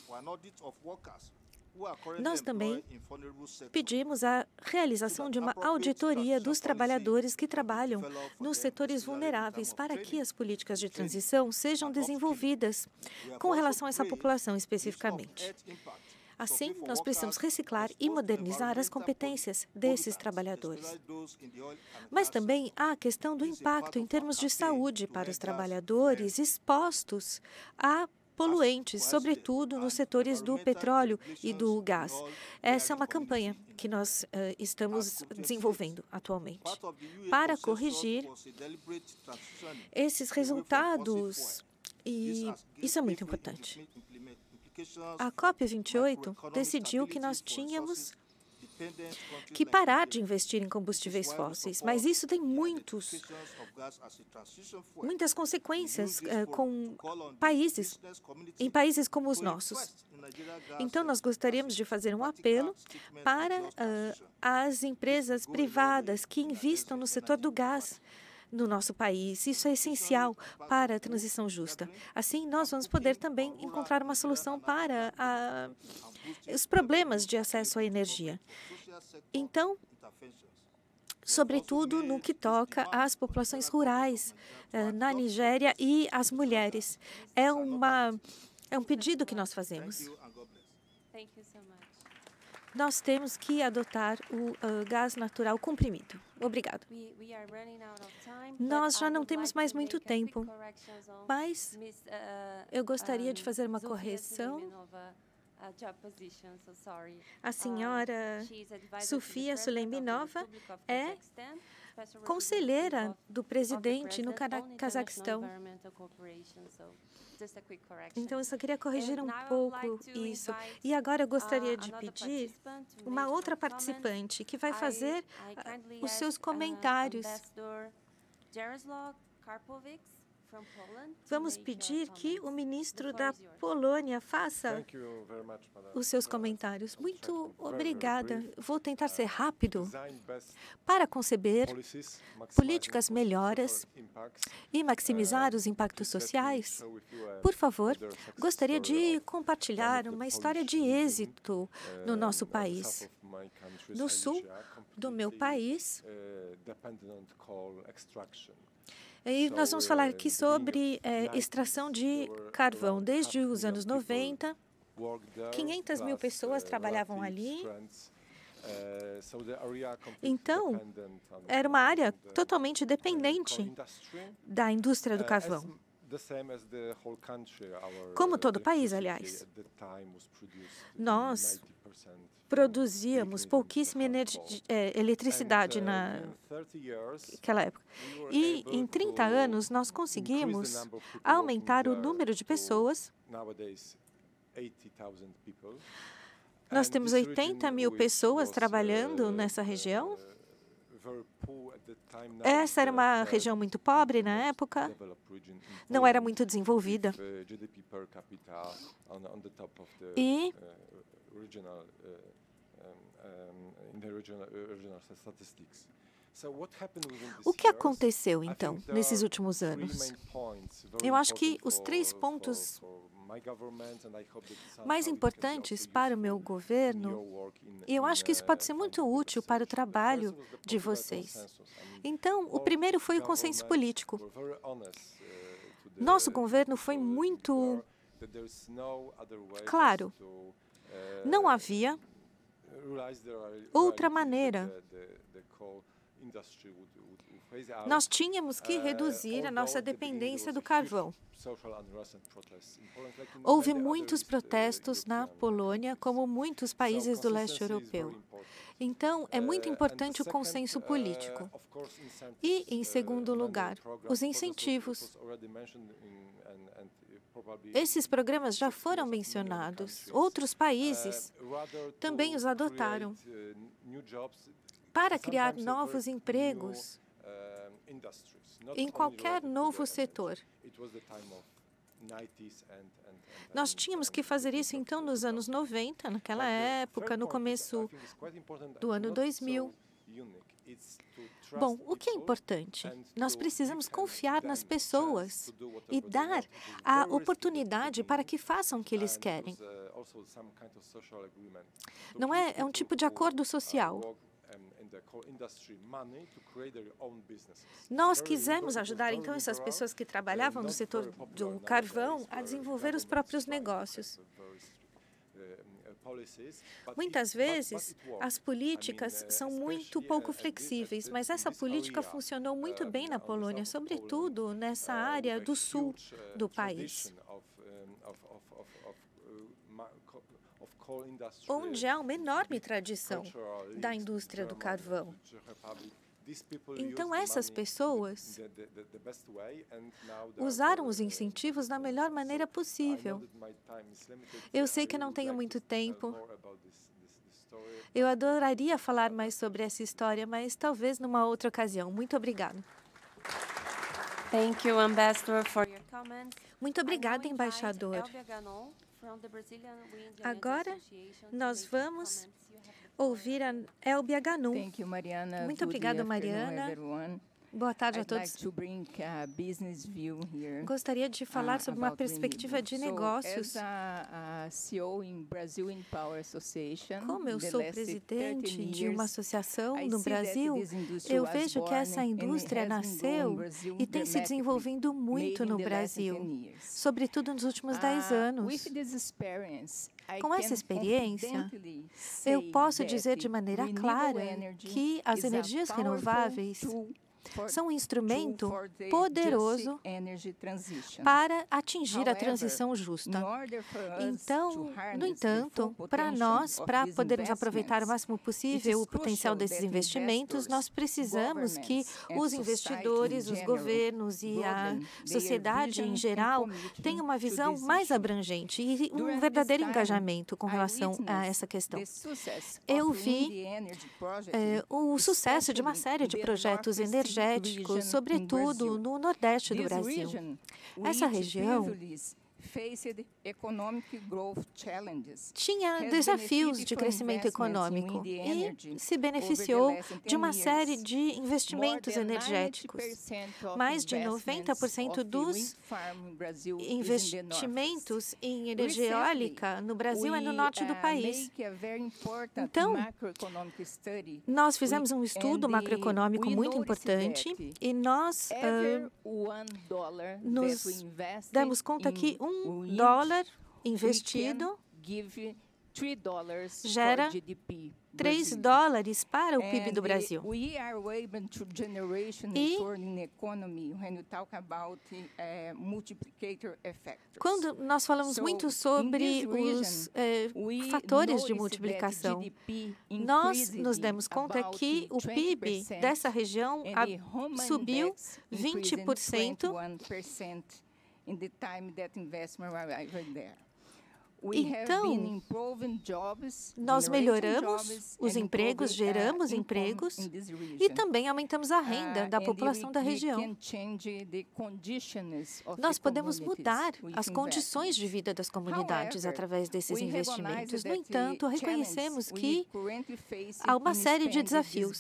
Nós também pedimos a realização de uma auditoria dos trabalhadores que trabalham nos setores vulneráveis para que as políticas de transição sejam desenvolvidas com relação a essa população especificamente. Assim, nós precisamos reciclar e modernizar as competências desses trabalhadores. Mas também há a questão do impacto em termos de saúde para os trabalhadores expostos a poluentes, sobretudo nos setores do petróleo e do gás. Essa é uma campanha que nós uh, estamos desenvolvendo atualmente para corrigir esses resultados, e isso é muito importante. A COP vinte e oito decidiu que nós tínhamos que parar de investir em combustíveis fósseis, mas isso tem muitos, muitas consequências uh, com países, em países como os nossos. Então, nós gostaríamos de fazer um apelo para uh, as empresas privadas que investam no setor do gás no nosso país. Isso é essencial para a transição justa. Assim, nós vamos poder também encontrar uma solução para a, os problemas de acesso à energia. Então, sobretudo no que toca às populações rurais uh, na Nigéria e às mulheres. É, uma, é um pedido que nós fazemos. nós temos que adotar o uh, gás natural comprimido. Obrigado. Nós já não temos mais muito tempo, mas eu gostaria de fazer uma correção. A senhora Sofia Suleimanova é conselheira do presidente no Cazaquistão. Então, eu só queria corrigir um pouco isso. E agora eu gostaria de pedir uma outra participante que vai fazer uh, os seus comentários. Vamos pedir que o ministro da Polônia faça os seus comentários. Muito obrigada. Vou tentar ser rápido para conceber políticas melhores e maximizar os impactos sociais. Por favor, gostaria de compartilhar uma história de êxito no nosso país. No sul do meu país, e nós vamos falar aqui sobre é, extração de carvão. Desde os anos noventa, quinhentas mil pessoas trabalhavam ali. Então, era uma área totalmente dependente da indústria do carvão. Como todo o país, aliás. Nós produzíamos pouquíssima energia, é, eletricidade naquela época. E em trinta anos, nós conseguimos aumentar o número de pessoas. Nós temos oitenta mil pessoas trabalhando nessa região. Essa era uma região muito pobre na época, não era muito desenvolvida. E o que aconteceu, então, nesses últimos anos? Eu acho que os três pontos mais importantes para o meu governo, e eu acho que isso pode ser muito útil para o trabalho de vocês. Então, o primeiro foi o consenso político. Nosso governo foi muito claro. Não havia outra maneira. Nós tínhamos que reduzir a nossa dependência do carvão. Houve muitos protestos na Polônia, como muitos países do leste europeu. Então, é muito importante o consenso político. E, em segundo lugar, os incentivos. Esses programas já foram mencionados. Outros países também os adotaram para criar novos empregos em qualquer novo setor. Nós tínhamos que fazer isso, então, nos anos noventa, naquela época, no começo do ano dois mil. Bom, o que é importante? Nós precisamos confiar nas pessoas e dar a oportunidade para que façam o que eles querem. Não é, é um tipo de acordo social. Nós quisemos ajudar, então, essas pessoas que trabalhavam no setor do carvão a desenvolver os próprios negócios. Muitas vezes, as políticas são muito pouco flexíveis, mas essa política funcionou muito bem na Polônia, sobretudo nessa área do sul do país, onde há uma enorme tradição da indústria do carvão. Então, essas pessoas usaram os incentivos da melhor maneira possível. Eu sei que não tenho muito tempo. Eu adoraria falar mais sobre essa história, mas talvez numa outra ocasião. Muito obrigada. Thank you, Ambassador, for your comments. Muito obrigada, embaixador. Agora, nós vamos ouvir a Elbia Ganum. Thank you, Mariana. Muito obrigada, Mariana. Boa tarde a todos. Gostaria de falar sobre uma perspectiva de negócios. Como eu sou presidente de uma associação no Brasil, eu vejo que essa indústria nasceu e tem se desenvolvendo muito no Brasil, sobretudo nos últimos dez anos. Com essa experiência, eu posso dizer de maneira clara que as energias renováveis são um instrumento poderoso para atingir a transição justa. Então, no entanto, para nós, para podermos aproveitar o máximo possível o potencial desses investimentos, nós precisamos que os investidores, os governos e a sociedade em geral tenham uma visão mais abrangente e um verdadeiro engajamento com relação a essa questão. Eu vi é, o sucesso de uma série de projetos energéticos, sobretudo no Nordeste do Brasil. Essa região tinha desafios de crescimento econômico e se beneficiou de uma série de investimentos energéticos. Mais de noventa por cento dos investimentos em energia eólica no Brasil é no norte do país. Então, nós fizemos um estudo macroeconômico muito importante e nós uh, nos demos conta que um Um dólar investido gera três dólares para o P I B do Brasil. E quando nós falamos muito sobre os eh, fatores de multiplicação, nós nos demos conta que o P I B dessa região subiu vinte por cento Então, nós melhoramos os empregos, geramos empregos e também aumentamos a renda da população da região. Nós podemos mudar as condições de vida das comunidades através desses investimentos. No entanto, reconhecemos que há uma série de desafios.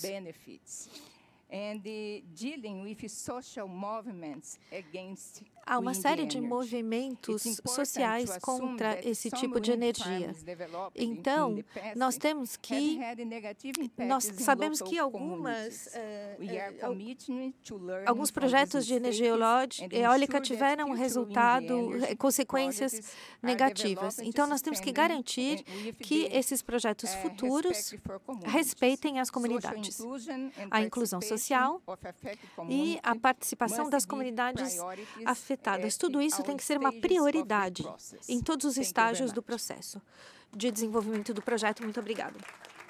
Há uma série de movimentos sociais contra esse tipo de energia. Então, nós temos que, nós sabemos que algumas, uh, alguns projetos de energia eólica tiveram resultado, consequências negativas. Então, nós temos que garantir que esses projetos futuros respeitem as comunidades, a inclusão social e a participação das comunidades afetadas. Tudo isso tem que ser uma prioridade em todos os estágios do processo de desenvolvimento do projeto. Muito obrigada.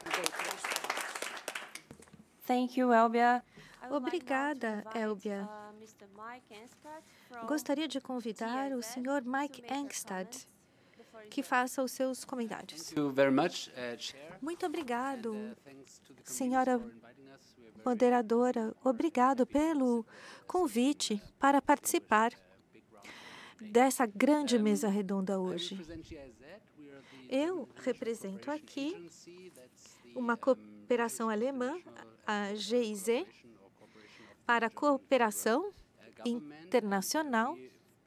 Thank you, Elbia. Obrigada, Elbia. Gostaria de convidar o senhor Mike Engstad, que faça os seus comentários. Muito obrigado, senhora moderadora. Obrigado pelo convite para participar dessa grande mesa redonda hoje. Eu represento aqui uma cooperação alemã, a G I Z, para a cooperação internacional,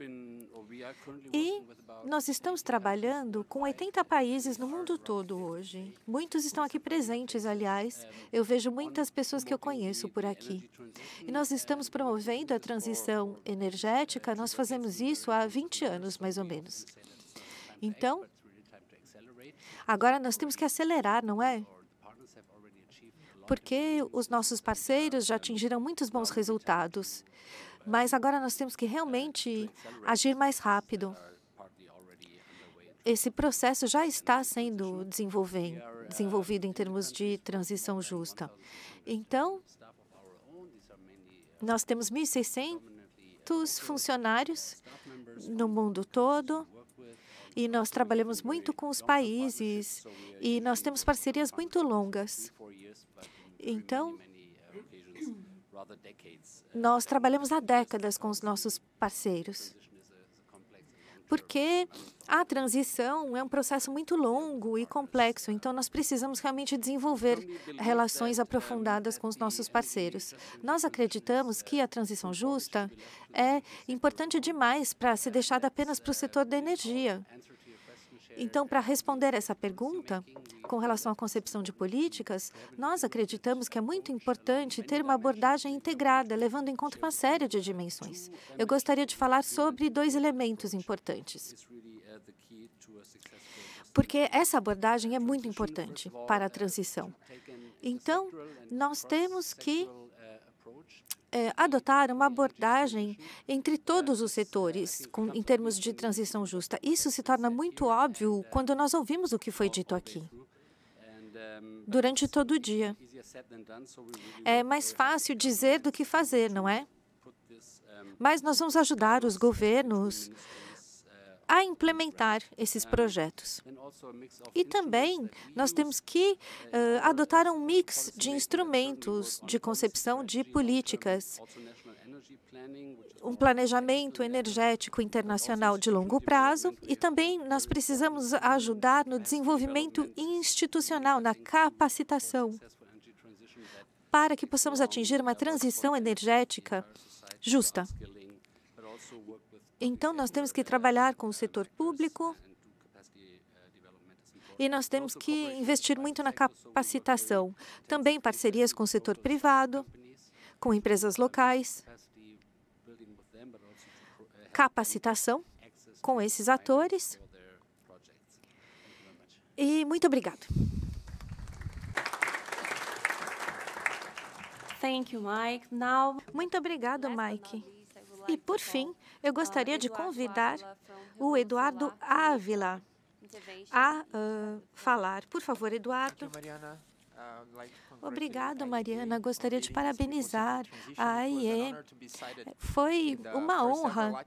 e nós estamos trabalhando com oitenta países no mundo todo hoje. Muitos estão aqui presentes, aliás. Eu vejo muitas pessoas que eu conheço por aqui. E nós estamos promovendo a transição energética. Nós fazemos isso há vinte anos, mais ou menos. Então, agora nós temos que acelerar, não é? Porque os nossos parceiros já atingiram muitos bons resultados. Mas agora nós temos que realmente agir mais rápido. Esse processo já está sendo desenvolvido em termos de transição justa. Então, nós temos mil e seiscentos funcionários no mundo todo e nós trabalhamos muito com os países e nós temos parcerias muito longas. Então, nós trabalhamos há décadas com os nossos parceiros, porque a transição é um processo muito longo e complexo, então nós precisamos realmente desenvolver relações aprofundadas com os nossos parceiros. Nós acreditamos que a transição justa é importante demais para ser deixada apenas para o setor da energia. Então, para responder essa pergunta, com relação à concepção de políticas, nós acreditamos que é muito importante ter uma abordagem integrada, levando em conta uma série de dimensões. Eu gostaria de falar sobre dois elementos importantes. porque essa abordagem é muito importante para a transição. Então, nós temos que é, adotar uma abordagem entre todos os setores com, em termos de transição justa. Isso se torna muito óbvio quando nós ouvimos o que foi dito aqui durante todo o dia. É mais fácil dizer do que fazer, não é? Mas nós vamos ajudar os governos a implementar esses projetos. E também nós temos que uh, adotar um mix de instrumentos de concepção de políticas, um planejamento energético internacional de longo prazo, e também nós precisamos ajudar no desenvolvimento institucional, na capacitação, para que possamos atingir uma transição energética justa. Então, nós temos que trabalhar com o setor público e nós temos que investir muito na capacitação. Também parcerias com o setor privado, com empresas locais, capacitação com esses atores. E muito obrigado. Thank you, Mike. Now, Muito obrigado, Mike. E, por fim, eu gostaria de convidar o Eduardo Ávila a uh, falar. Por favor, Eduardo. Obrigado, Mariana. Gostaria de parabenizar a A I E. Foi uma honra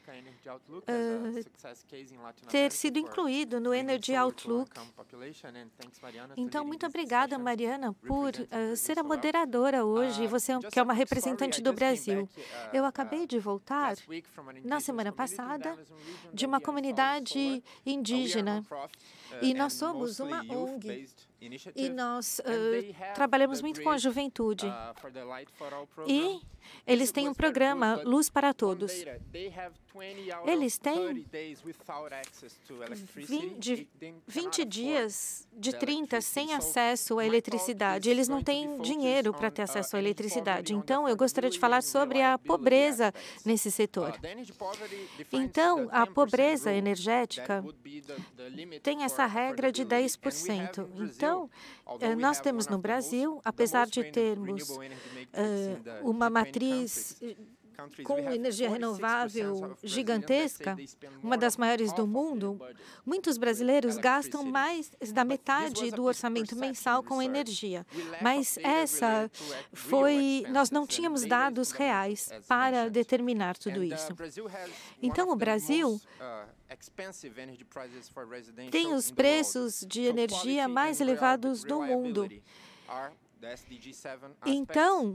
uh, ter sido incluído no Energy Outlook. Então, muito obrigada, Mariana, por uh, ser a moderadora hoje, você que é uma representante do Brasil. Eu acabei de voltar, na semana passada, de uma comunidade indígena, e nós somos uma O N G. E nós uh, trabalhamos muito com a juventude. E eles têm um programa Luz para Todos. Eles têm vinte dias de trinta sem acesso à eletricidade. Eles não têm dinheiro para ter acesso à eletricidade. Então, eu gostaria de falar sobre a pobreza nesse setor. Então, a pobreza energética tem essa regra de dez por cento. Então, nós temos no Brasil, apesar de termos uh, uma matriz com energia renovável gigantesca, uma das maiores do mundo, muitos brasileiros gastam mais da metade do orçamento mensal com energia. Mas essa foi... Nós não tínhamos dados reais para determinar tudo isso. Então, o Brasil tem os preços de energia mais elevados do mundo. Então,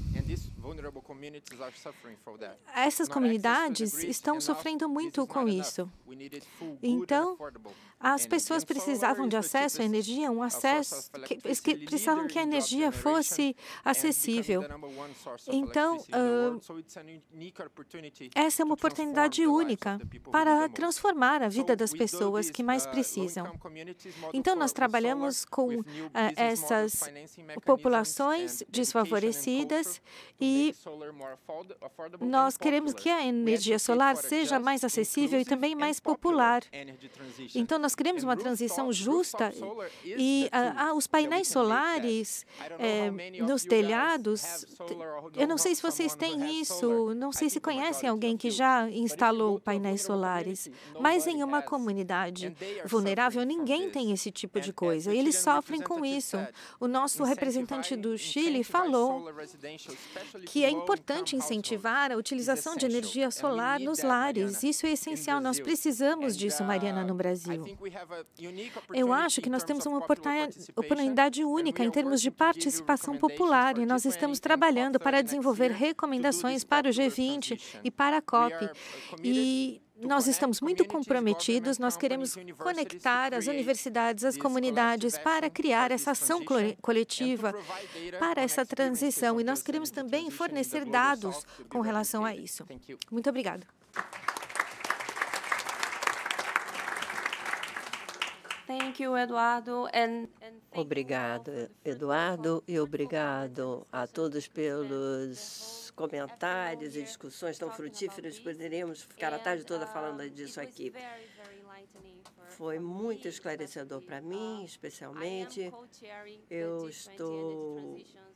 essas comunidades estão sofrendo muito com isso. Então, as pessoas precisavam de acesso à energia, um acesso que, que precisavam que a energia fosse acessível. Então, uh, essa é uma oportunidade única para transformar a vida das pessoas que mais precisam. Então, nós trabalhamos com uh, essas populações desfavorecidas e nós queremos que a energia solar seja mais acessível e também mais popular. Então, nós queremos uma transição justa e ah, os painéis solares eh, nos telhados, eu não sei se vocês têm isso, não sei se conhecem alguém que já instalou painéis solares, mas em uma comunidade vulnerável, ninguém tem esse tipo de coisa, e eles sofrem com isso. O nosso representante do Chile falou que é importante incentivar a utilização de energia solar nos lares. Isso é essencial, nós precisamos disso, Mariana, no Brasil. Eu acho que nós temos uma oportunidade única em termos de participação popular e nós estamos trabalhando para desenvolver recomendações para o G vinte e para a COP. E nós estamos muito comprometidos, nós queremos conectar as universidades, as comunidades para criar essa ação coletiva para essa transição. E nós queremos também fornecer dados com relação a isso. Muito obrigada. Thank you, Eduardo. And, and Obrigado, Eduardo, e obrigado a todos pelos comentários e discussões tão frutíferas. Poderíamos ficar a tarde toda falando disso aqui. Foi muito esclarecedor para mim, especialmente. Eu estou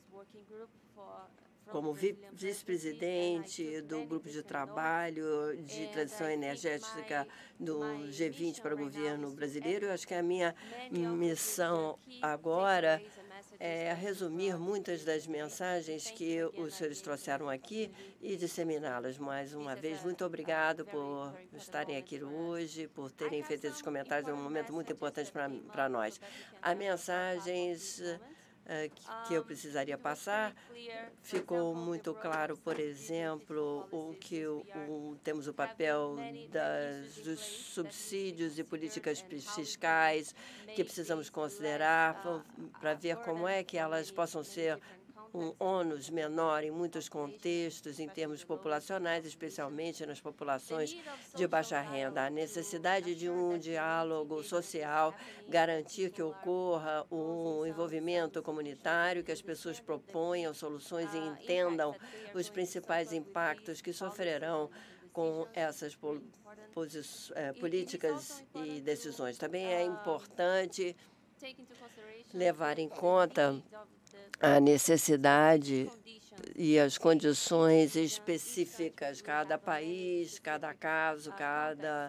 como vice-presidente do grupo de trabalho de transição energética do G vinte para o governo brasileiro. Eu acho que a minha missão agora é resumir muitas das mensagens que os senhores trouxeram aqui e disseminá-las. Mais uma vez, muito obrigado por estarem aqui hoje, por terem feito esses comentários. É um momento muito importante para nós. Há mensagens Uh, que eu precisaria passar. Ficou muito claro, por exemplo, o que o, o, temos o papel das, dos subsídios e políticas fiscais que precisamos considerar para ver como é que elas possam ser um ônus menor em muitos contextos, em termos populacionais, especialmente nas populações de baixa renda. A necessidade de um diálogo social, garantir que ocorra um envolvimento comunitário, que as pessoas proponham soluções e entendam os principais impactos que sofrerão com essas políticas e decisões. Também é importante levar em conta a necessidade e as condições específicas, cada país, cada caso, cada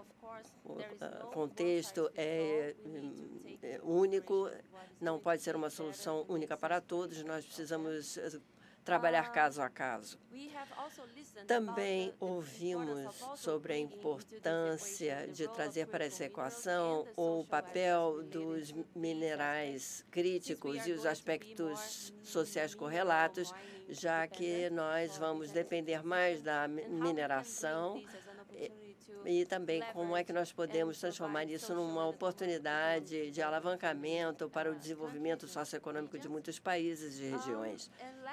contexto é único, não pode ser uma solução única para todos, nós precisamos trabalhar caso a caso. Também ouvimos sobre a importância de trazer para essa equação o papel dos minerais críticos e os aspectos sociais correlatos, já que nós vamos depender mais da mineração e também como é que nós podemos transformar isso numa oportunidade de alavancamento para o desenvolvimento socioeconômico de muitos países e regiões.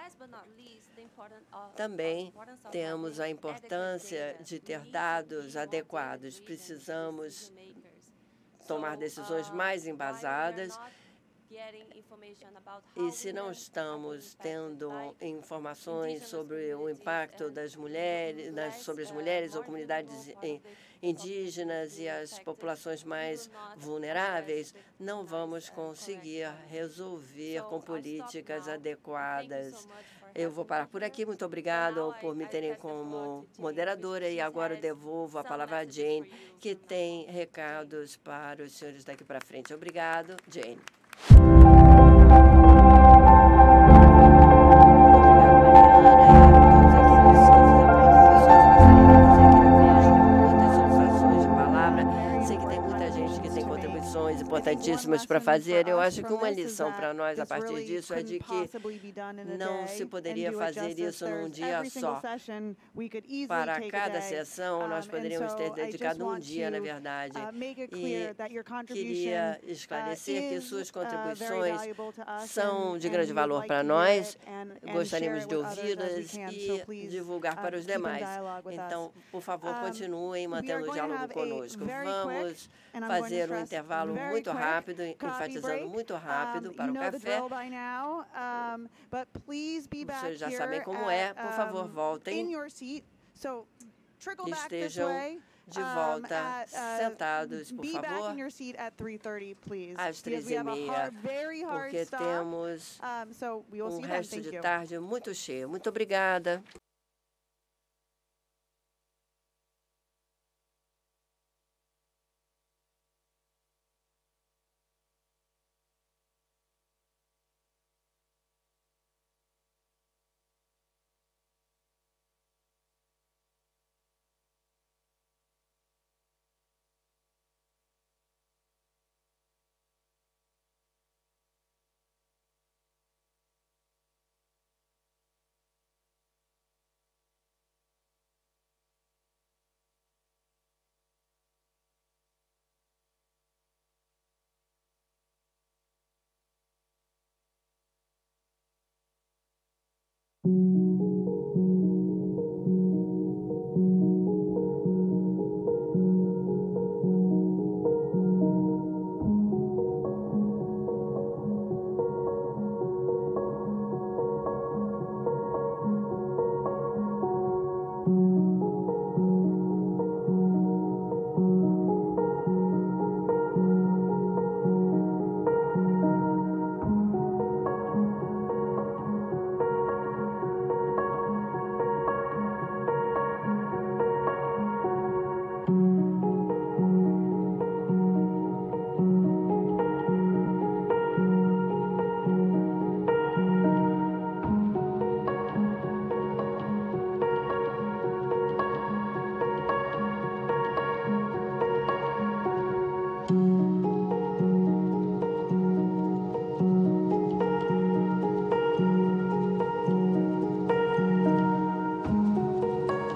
Também temos a importância de ter dados adequados. Precisamos tomar decisões mais embasadas. E se não estamos tendo informações sobre o impacto das mulheres, das, sobre as mulheres ou comunidades indígenas e as populações mais vulneráveis, não vamos conseguir resolver com políticas adequadas. Eu vou parar por aqui. Muito obrigado por me terem como moderadora. E agora eu devolvo a palavra a Jane, que tem recados para os senhores daqui para frente. Obrigado, Jane. Importantíssimas para fazer. Eu acho que uma lição para nós a partir disso é de que não se poderia fazer isso num dia só. Para cada sessão, nós poderíamos ter dedicado um dia, na verdade. E queria esclarecer que suas contribuições são de grande valor para nós. Gostaríamos de ouvi-las e divulgar para os demais. Então, por favor, continuem mantendo o diálogo conosco. Vamos fazer um intervalo muito rápido, enfatizando muito rápido para o café. Os senhores já sabem como é. Por favor, voltem e estejam de volta sentados, por favor, às três e meia, porque temos um resto de tarde muito cheio. Muito obrigada. Thank you.